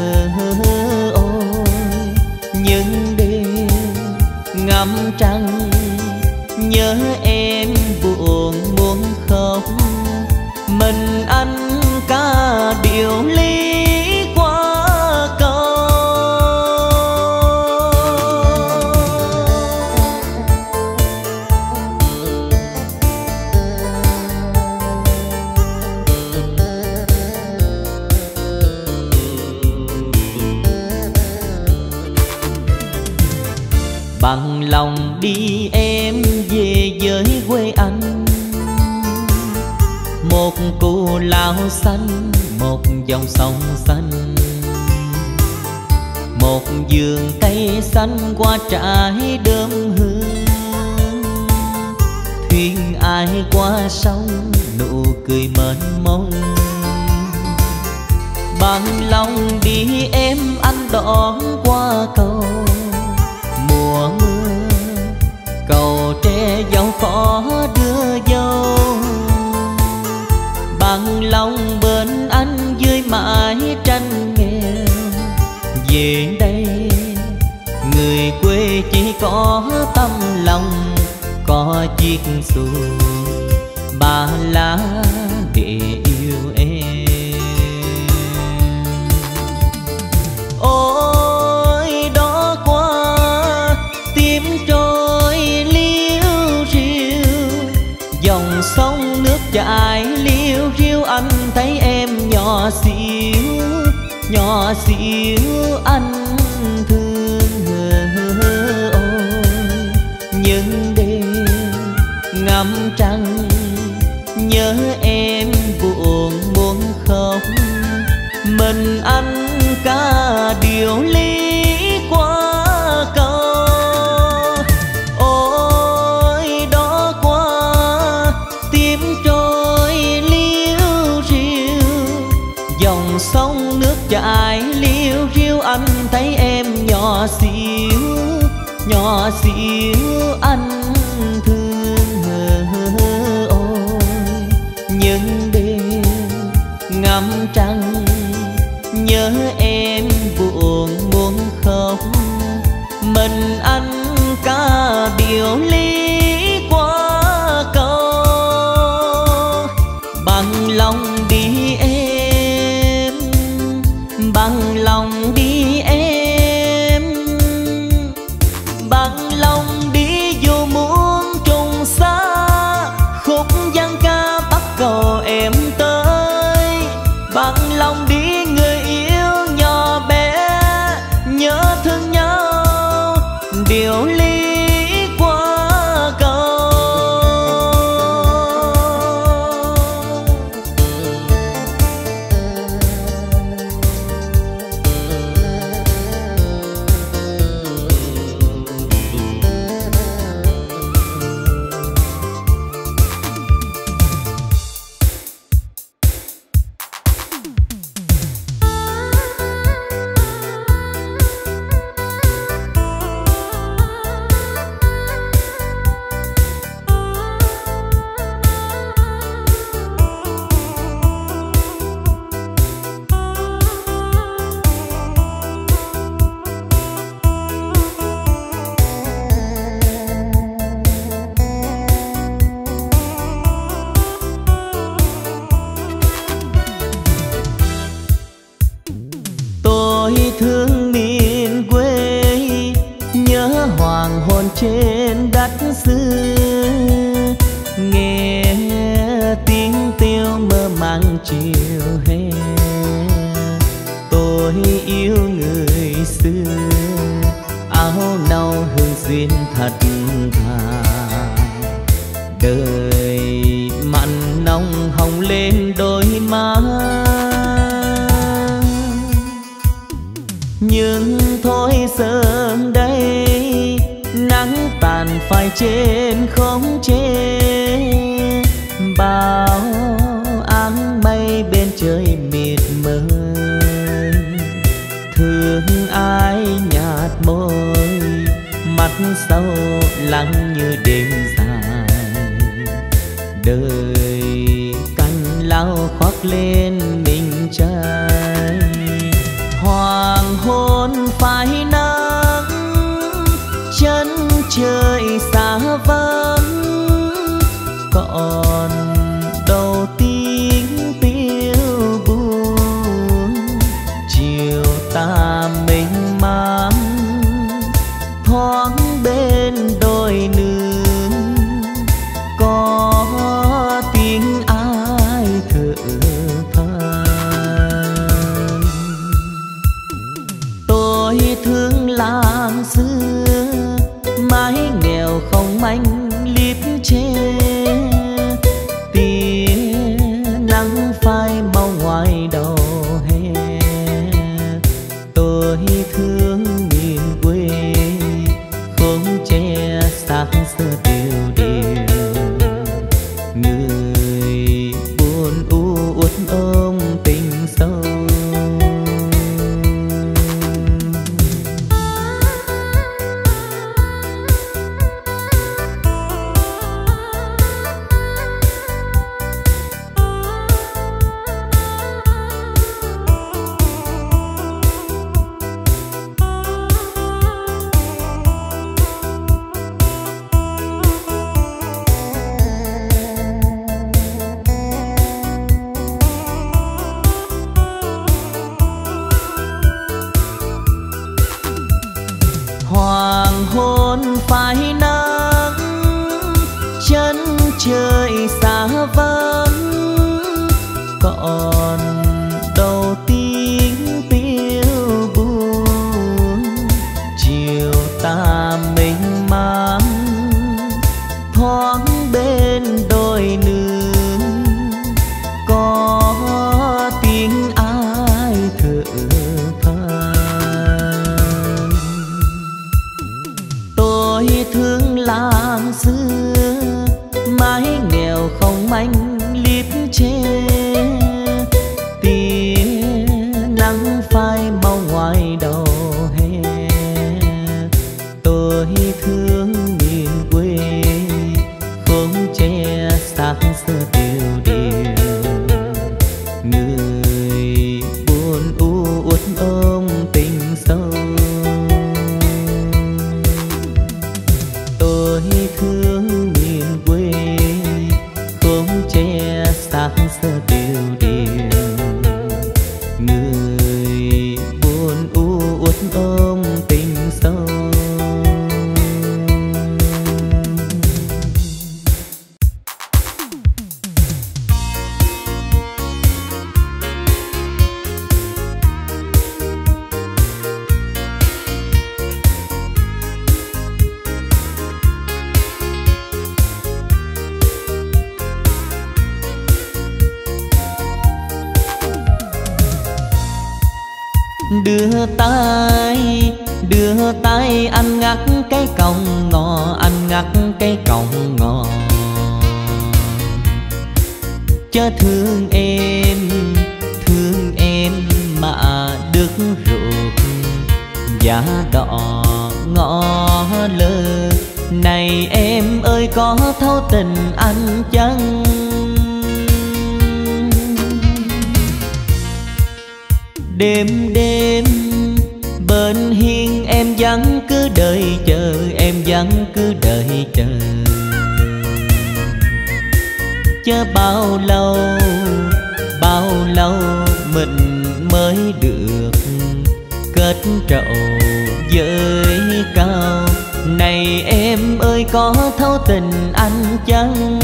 Ôi những đêm ngắm trăng nhớ em buồn muốn khóc, mình anh ca điều ly qua cầu. Bằng lòng đi em về với quê anh, một cù lao xanh, một dòng sông xanh, một vườn cây xanh qua trải đơm hương. Thuyền ai qua sông nụ cười mênh mông. Bằng lòng đi em anh đón qua cầu mùa mưa, cầu tre dâu có đưa dâu. Bằng lòng bên anh dưới mái tranh nghèo, về đây người quê chỉ có tâm lòng, có chiếc xuồng ba lá để yêu em. Ôi đó qua tim trôi liêu riêu, dòng sông nước chảy liêu riêu, anh thấy em nhỏ xíu, nhỏ xíu anh thương. Ôi những đêm ngắm trăng nhớ em buồn muốn khóc, mình anh ca điều ly qua cầu. Ôi đó qua tim trôi liêu riêu, dòng sông nước chảy liêu riêu, anh thấy em nhỏ xíu, nhỏ xíu anh thương. Ôi những đêm ngắm trăng nhớ em buồn muốn khóc, mình anh ca điều ly qua cầu. Bằng lòng đi em, bằng lòng đi em, bằng lòng đi dù muốn trùng xa, khúc dân ca bắt cầu em tới. Bằng lòng đi người yêu nhỏ bé, nhớ thương nhau điều ly qua cầu. trên đất xưa, nghe tiếng tiêu mơ màng chiều hè. Tôi yêu người xưa, áo nâu hương duyên thật thà. Đời mặn nồng hồng lên đôi má, nhưng thôi sớm đây nắng tàn phai trên khóm tre. Bao áng mây bên trời mịt mờ, thương ai nhạt môi, mắt sâu lắng như đêm dài. Đời cành lao khoác lên mình trai, hoàng hôn phai nắng, chân trời xa vắng. Còn đâu tiếng tiêu buồn, chiều ta mênh mang thoáng bên đôi nương. Có tiếng ai thở than. Tôi thương làng xưa, mái nghèo không manh liếp tre. Tia nắng phai mau ngoài đầu hè. Tôi thương miền quê, khóm tre xác xưa tiêu điều. Người buồn uất ôm tình sâu. Hoàng hôn phai nắng, chân trời xa vắng. Còn đâu tiếng tiêu buồn, chiều ta mênh mang thoáng bên đôi nương. Có tiếng ai thở than. Tôi thương làng xưa, mái nghèo không manh liếp tre. Tia nắng phai mau ngoài đầu hè. Tôi thương miền quê, khóm tre xác xưa tiêu điều. Người buồn uất ôm tình sâu. Tôi thương miền quê, khóm tre xác xưa tiêu điều. Người buồn uất ôm tình sâu. Đưa tay anh ngắt cái cọng ngò, anh ngắt cái cọng ngò. Chớ thương em mà đứt ruột. Giá đỏ ngõ lơ, này em ơi có thấu tình anh chăng? Đêm đêm bên hiên em vẫn cứ đợi chờ, em vẫn cứ đợi chờ. Chớ bao lâu mình mới được kết trầu với cao. Này Này em ơi có thấu tình anh chăng?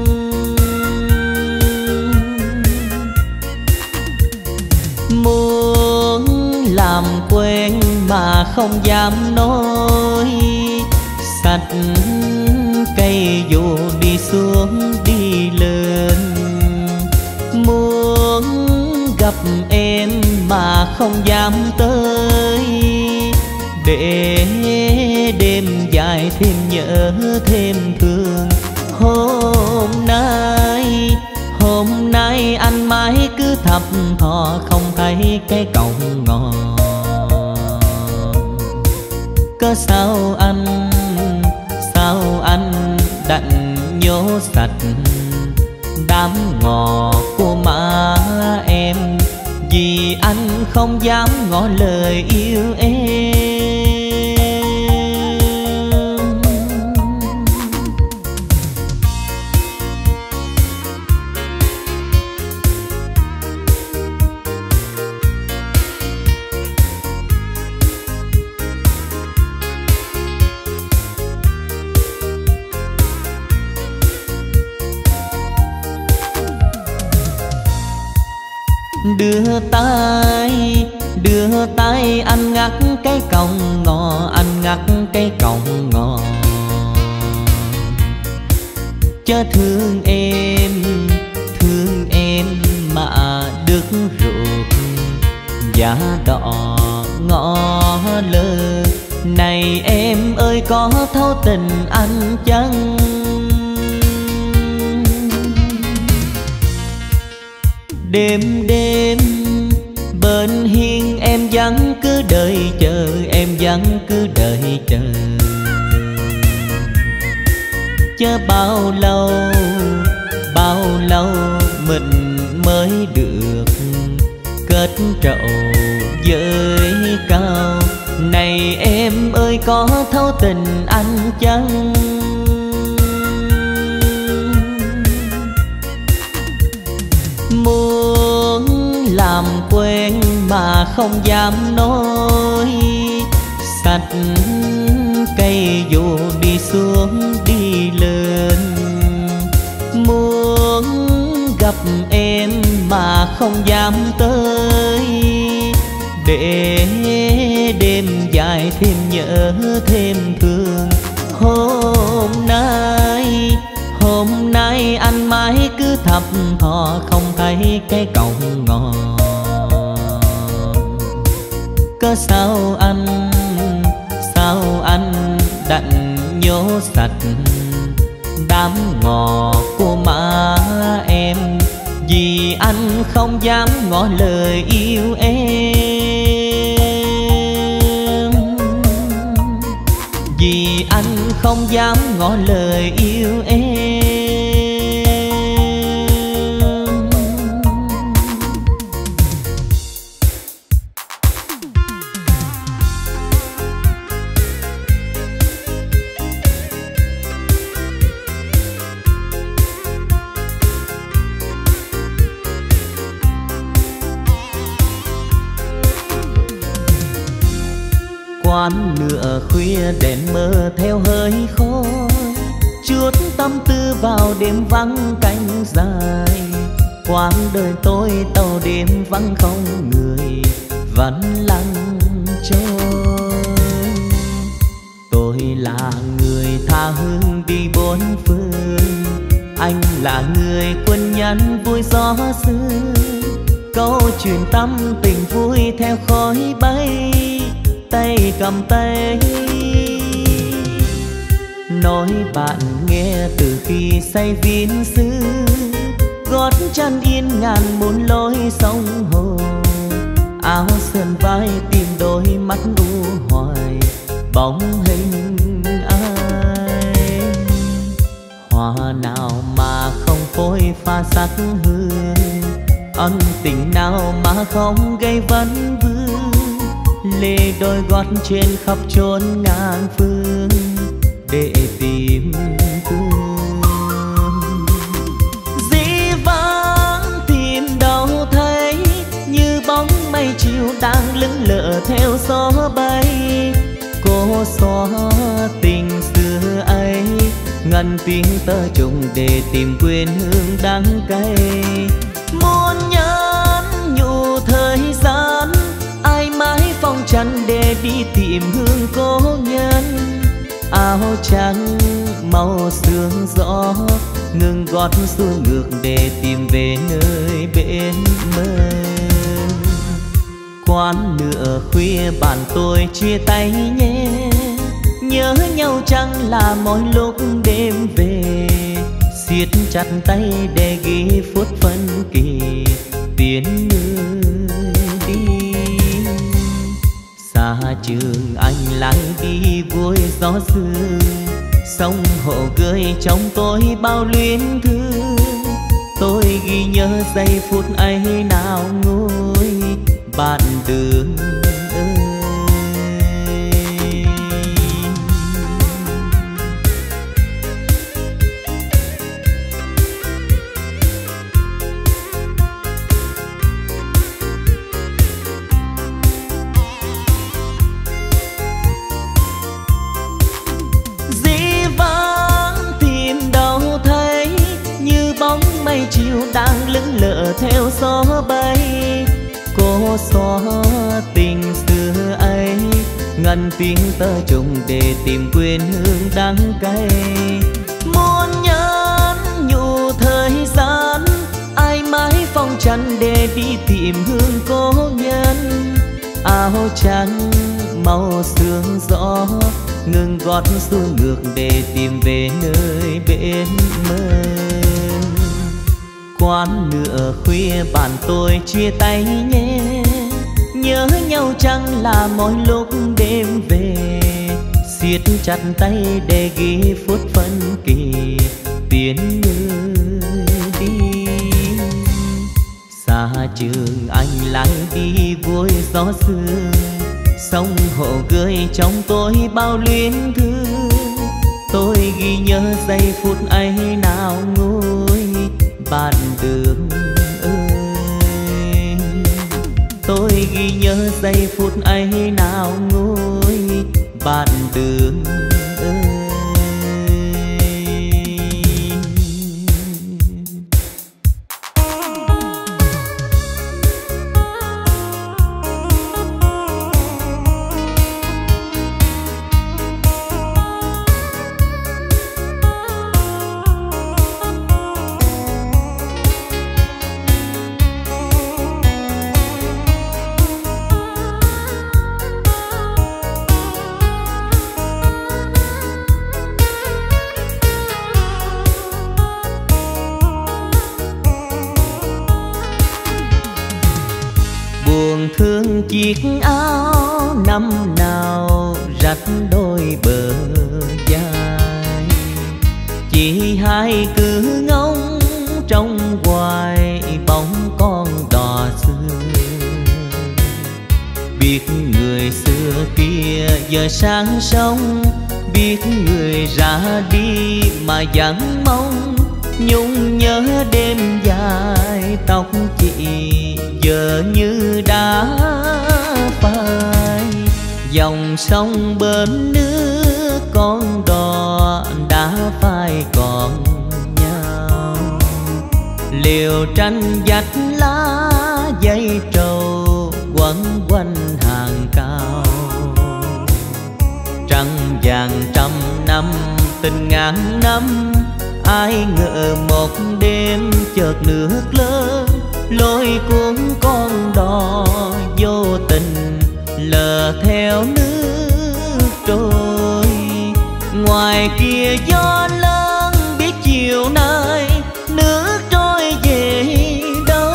Muốn làm quen mà không dám nói, sạch cây dù đi xuống đi lên. Muốn gặp em mà không dám tới, để đêm dài thêm nhớ thêm thương. Hôm nay anh mãi cứ thập thò không thấy cái cọng ngọt. Cớ sao anh đành nhổ sạch đám ngọt của má em, vì anh không dám ngỏ lời yêu em. Đưa tay anh ngắt cái cọng ngò, anh ngắt cái cọng ngò. Chớ thương em mà được ruột giá đỏ ngõ lơ. Này em ơi có thấu tình anh chăng? Đêm bên hiên em vẫn cứ đợi chờ, em vẫn cứ đợi chờ. Chớ bao lâu mình mới được kết trầu với cao. Này em ơi có thấu tình anh chăng? Muốn làm quen mà không dám nói, sạch cây dù đi xuống đi lên. Muốn gặp em mà không dám tới, để đêm dài thêm nhớ thêm thương. Hôm nay anh mãi cứ thập thò không thấy cái cọng ngọt. Cớ sao anh đành nhổ sạch đám ngọt của má em, vì anh không dám ngỏ lời yêu em. Vì anh không dám ngỏ lời yêu em. Quán nửa khuya đèn mơ theo hơi khói, chuốt tâm tư vào đêm vắng cánh dài. Quãng đời tôi tàu đêm vắng không người, vẫn lặng trôi. Tôi là người tha hương đi bốn phương, anh là người quân nhân vui gió xưa. Câu chuyện tâm tình vui theo khói bay, tay cầm tay nói bạn nghe từ khi say vín xứ. Gót chân yên ngàn muôn lối sông hồ, áo sườn vai tìm đôi mắt u hoài bóng hình ai. Hoa nào mà không phôi pha sắc hương, ân tình nào mà không gây vấn vương. Lê đôi gót trên khắp chốn ngàn phương để tìm thương. Dĩ vãng tìm đâu thấy, như bóng mây chiều đang lững lờ theo gió bay. Cô xóa tình ngân tiếng tơ trùng để tìm quên hương đắng cay. Muôn nhắn nhủ thời gian ai mãi phong trần để đi tìm hương cố nhân. Áo trắng màu sương gió ngừng gót xuôi ngược để tìm về nơi bên mơ. Quán nửa khuya bạn tôi chia tay nhé, nhớ nhau chẳng là mỗi lúc đêm về. Siết chặt tay để ghi phút phân kỳ tiến người đi. Xa trường anh lại đi vui gió sương, sông hồ gửi trong tôi bao luyến thương. Tôi ghi nhớ giây phút ấy nào ngồi bạn đường ơi. Dĩ vãng tìm đâu thấy như bóng mây chiều đang lững lờ theo gió bay. Cô xóa tình xưa ấy ngân tiếng tơ trùng để tìm quên hương đắng cay. Muôn nhắn nhủ thời gian ai mãi phong trần để đi tìm hương cố nhân. Áo trắng màu sương gió ngừng gót xuôi ngược để tìm về nơi bên mơ. Quán nửa khuya bạn tôi chia tay nhé, nhớ nhau chẳng là mỗi lúc đêm về. Siết chặt tay để ghi phút phân kỳ tiến người đi. Xa trường anh lại đi vui gió sương, sông hồ gửi trong tôi bao luyến thương. Tôi ghi nhớ giây phút ấy nào ngồi bạn đường ơi. Tôi ghi nhớ giây phút ấy nào ngồi bạn đường ơi. Thương chiếc áo năm nào rách đôi bờ vai, chỉ hai cứ ngóng trong hoài bóng con đò xưa. Biết người xưa kia giờ sang sông, biết người ra đi mà vẫn mong. Nhung nhớ đêm dài tóc chị giờ như đã phai. Dòng sông bên nước con đò đã phai còn nhau. Liều tranh vách lá dây trầu quấn quanh hàng cao. Trăng vàng trăm năm tình ngàn năm, ai ngờ một đêm chợt nước lớn lôi cuốn con đò vô tình lờ theo nước trôi. Ngoài kia gió lớn biết chiều nay nước trôi về đâu.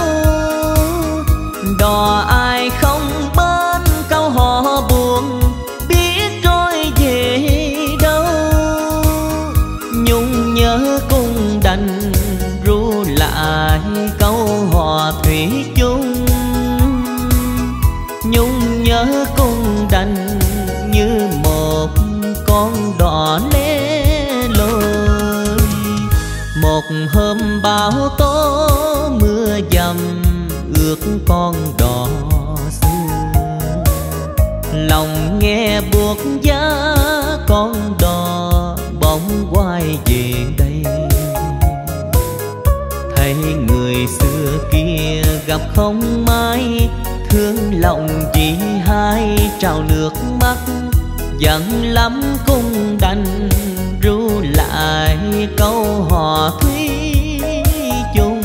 Đò ai không bên câu hò buồn biết trôi về đâu. Nhung nhớ cung đành ru lại câu hò thủy chung. Nhung nhớ cung đành như một con đò lẻ loi. Một hôm bão tố mưa dầm ướt con đò xưa. Lòng nghe buốt giá con đò bóng quay quay về đây. Thấy người xưa kia gặp không mãi, thương lòng chỉ hai trào nước mắt. Giận lắm cũng đành ru lại câu hò thủy chung.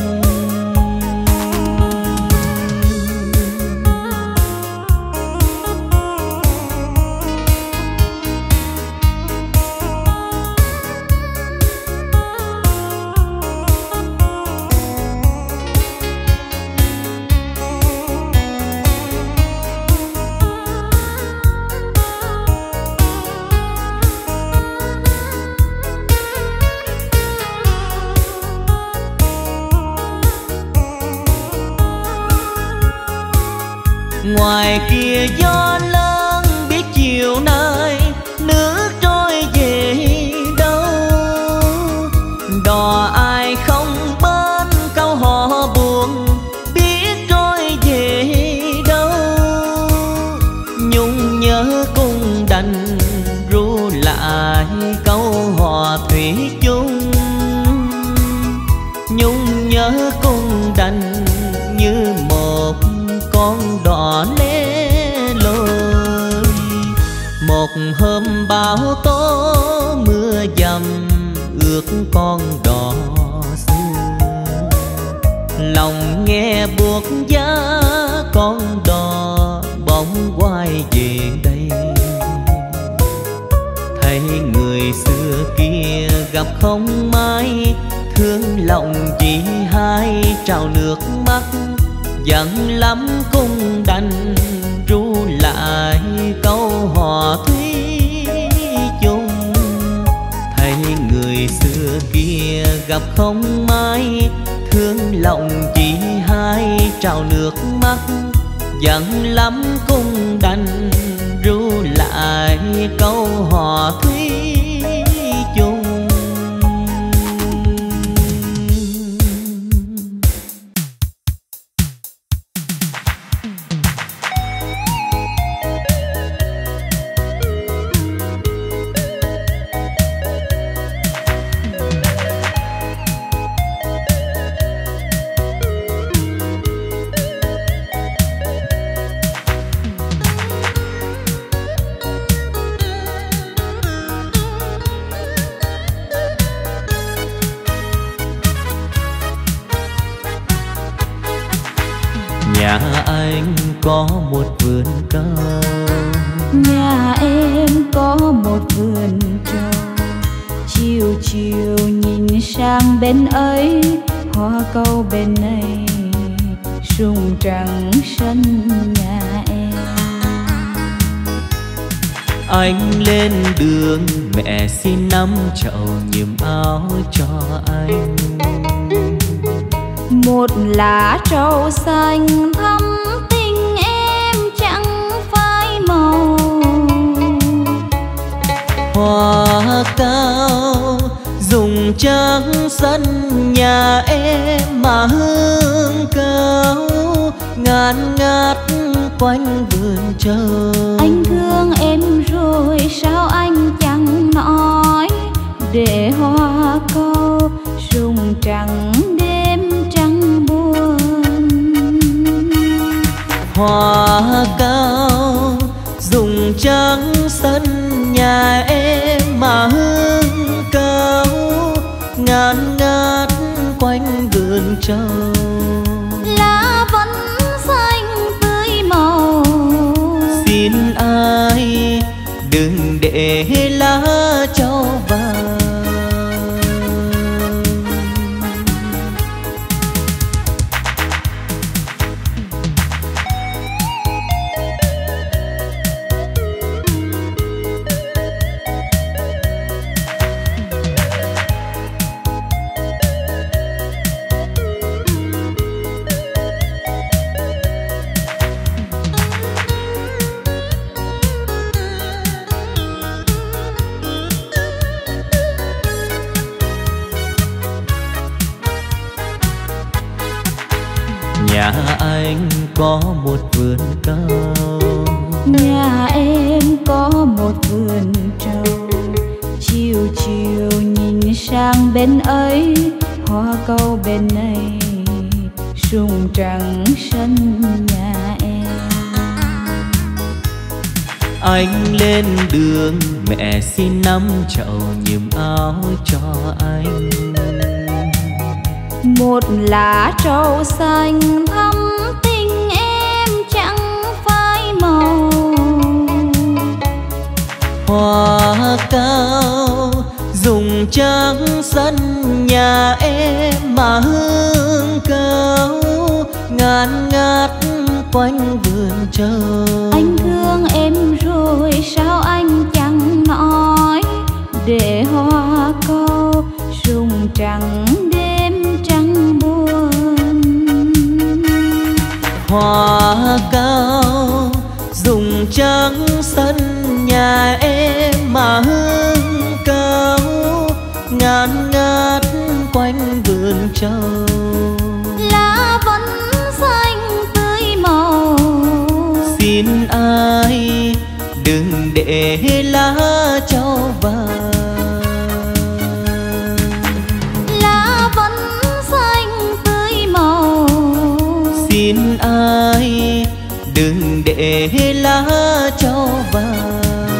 Ngoài kia gió lớn biết chiều nay nước trôi về đâu. Đò ai không bên câu hò buồn biết trôi về đâu. Nhung nhớ cung đành ru lại câu hò thủy chung. Nhung nhớ cung đành như một con đò lê lối. Một hôm bão tố mưa dầm ướt con đò xưa. Lòng nghe buốt giá con đò bỗng quay về đây. Thấy người xưa kia gặp không mãi, thương lòng chỉ hai trào nước mắt. Giận lắm cũng đành ru lại câu hò thủy chung. Thấy người xưa kia gặp không mãi, thương lòng chỉ hai trào nước mắt. Giận lắm cũng đành ru lại câu hò thủy chung. Nhà anh có một vườn cau, nhà em có một vườn trầu. Chiều chiều nhìn sang bên ấy, hoa cau bên này rung trắng sân nhà em. Anh lên đường mẹ xin 5 chậu nhuộm áo cho anh. Một lá trầu xanh thắm tình em chẳng phai màu. Hoa cao dùng trắng sân nhà em mà hương cao ngát ngát quanh vườn trầu. Anh thương em rồi sao anh chẳng nói, để hoa cau rung trắng đêm trắng buồn. Hoa cao dùng trắng sân nhà em mà hương cao ngát ngát quanh vườn trầu. Lá vẫn xanh tươi màu, xin ai đừng để lá trầu vàng. Nhà anh có một vườn cau, nhà em có một vườn trầu. chiều chiều nhìn sang bên ấy, hoa câu bên này rung trắng sân nhà em. Anh lên đường mẹ xin nắm chậu nhường áo cho anh. Một lá trầu xanh thắm tình em chẳng phai màu. Hoa cao dùng trắng sân nhà em mà hương cao ngát ngát quanh vườn trầu. Anh thương em rồi sao anh chẳng nói, để hoa câu rung trắng đêm trắng buồn. Hoa cao dùng trắng sân nhà em mà hương cao ngát ngát quanh vườn trầu. Lá vẫn xanh tươi màu, xin ai đừng để lá trầu vàng. lá vẫn xanh tươi màu, xin ai đừng để lá trầu vàng.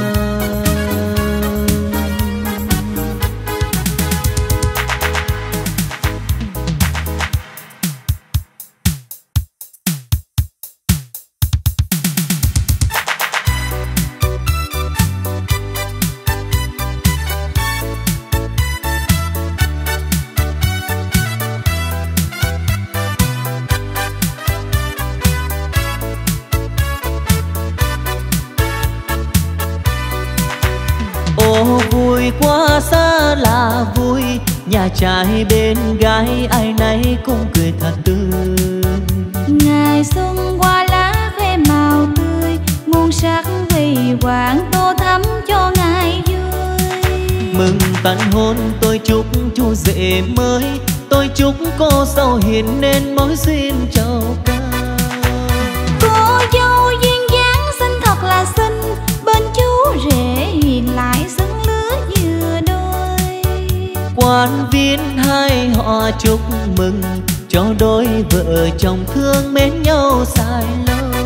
Vui quá xa là vui, nhà trai bên gái ai nấy cũng cười thật tươi. ngày xuân qua lá khoe màu tươi, muôn sắc huy hoàng tô thắm cho ngày vui. Mừng tân hôn tôi chúc chú rể mới, tôi chúc cô dâu hiền nên mối duyên trầu cao. Cô dâu duyên dáng xinh thật là xinh, bên chú rể hiền lại xứng lứa vừa đôi. Quan viên hai họ chúc mừng cho đôi vợ chồng thương mến nhau dài lâu.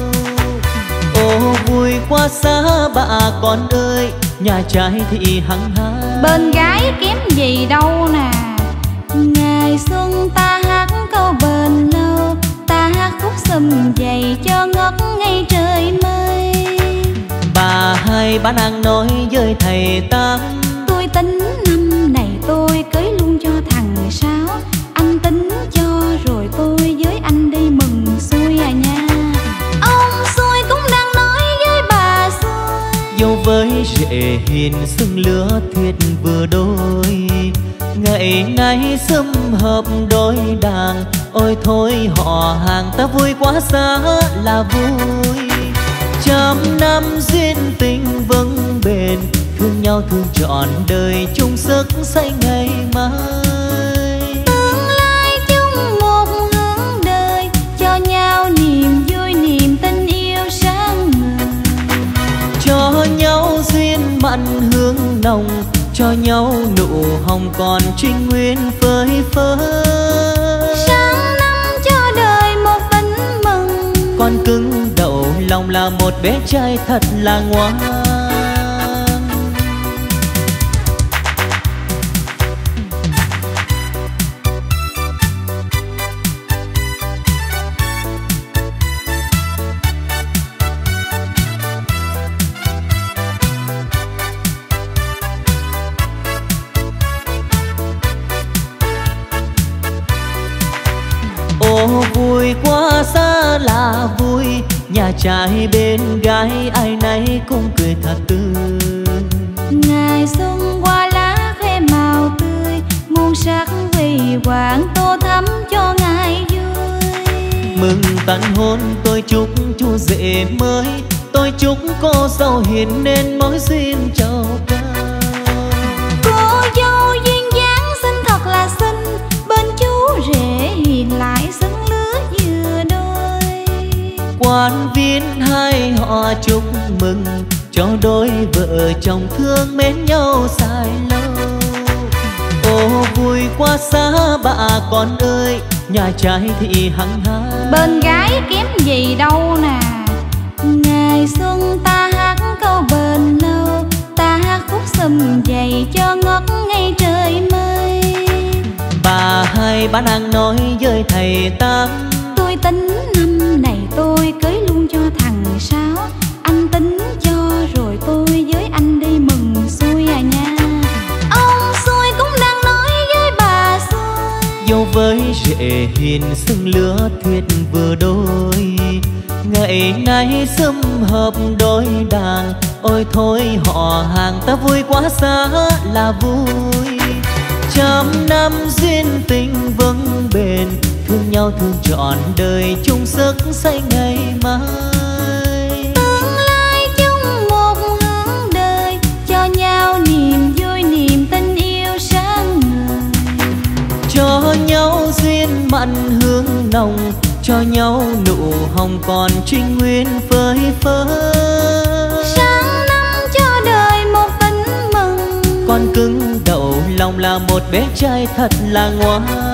Ô vui quá xa bà con ơi, nhà trai thì hăng hái, bên gái kém gì đâu nè. Ngày xuân ta hát câu bền lâu, ta hát khúc sum dày cho ngất ngay trời mây. bà hai bán ăn nói với thầy Tám, Tôi tính năm này tôi cưới luôn cho thằng Sáu, anh tính cho rồi tôi với anh đi mừng xuôi à nha. Ông xuôi cũng đang nói với bà xuôi, dâu với rể hiền xưng lứa thiệt vừa đôi. Ngày nay sum hợp đôi đàn, ôi thôi họ hàng ta vui quá xa là vui. Trăm năm duyên tình vững bền, thương nhau thương trọn đời chung sức xây ngày mai. tương lai chung một hướng đời, cho nhau niềm vui niềm tình yêu sáng ngời. Cho nhau duyên mặn hương nồng, cho nhau nụ hồng còn trinh nguyên phơi phới. Sáng năm cho đời một tình mừng, Con cưng đậu lòng là một bé trai thật là ngoan. Ô vui quá xa là vui, nhà trai bên gái ai nấy cũng cười thật tươi. ngày xuân qua lá khoe màu tươi, muôn sắc huy hoàng tô thắm cho ngày vui. Mừng tân hôn tôi chúc chú rể mới, tôi chúc cô dâu hiền nên mối duyên trầu cao. Cô dâu duyên dáng xinh thật là xinh, bên chú rể hiền lại xứng lứa vừa đôi. Quan viên hai họ chúc mừng cho đôi vợ chồng thương mến nhau dài lâu. Ô vui quá xa bà con ơi, nhà trai thì hăng hái, bên gái kém gì đâu nè. Ngày xuân ta hát câu bền lâu, ta hát khúc sum dày cho ngất ngay trời mây. Bà hai bán hàng nói với thầy Tám, tôi tính năm này tôi cưới luôn cho thằng Sáu. Anh tính cho rồi tôi với anh đi mừng xuôi à nha. Ông xuôi cũng đang nói với bà xuôi, dâu với rể hiền xưng lứa thuyết vừa đôi. Ngày nay sum hợp đôi đàn, ôi thôi họ hàng ta vui quá xa là vui. Trăm năm duyên tình vững bền, thương nhau thương trọn đời chung sức xây ngày mai. tương lai chung một hướng đời, cho nhau niềm vui niềm tình yêu sáng ngời. Cho nhau duyên mặn hương nồng, cho nhau nụ hồng còn trinh nguyên phơi phới. Sáng năm cho đời một tin mừng, Con cưng đậu lòng là một bé trai thật là ngoan.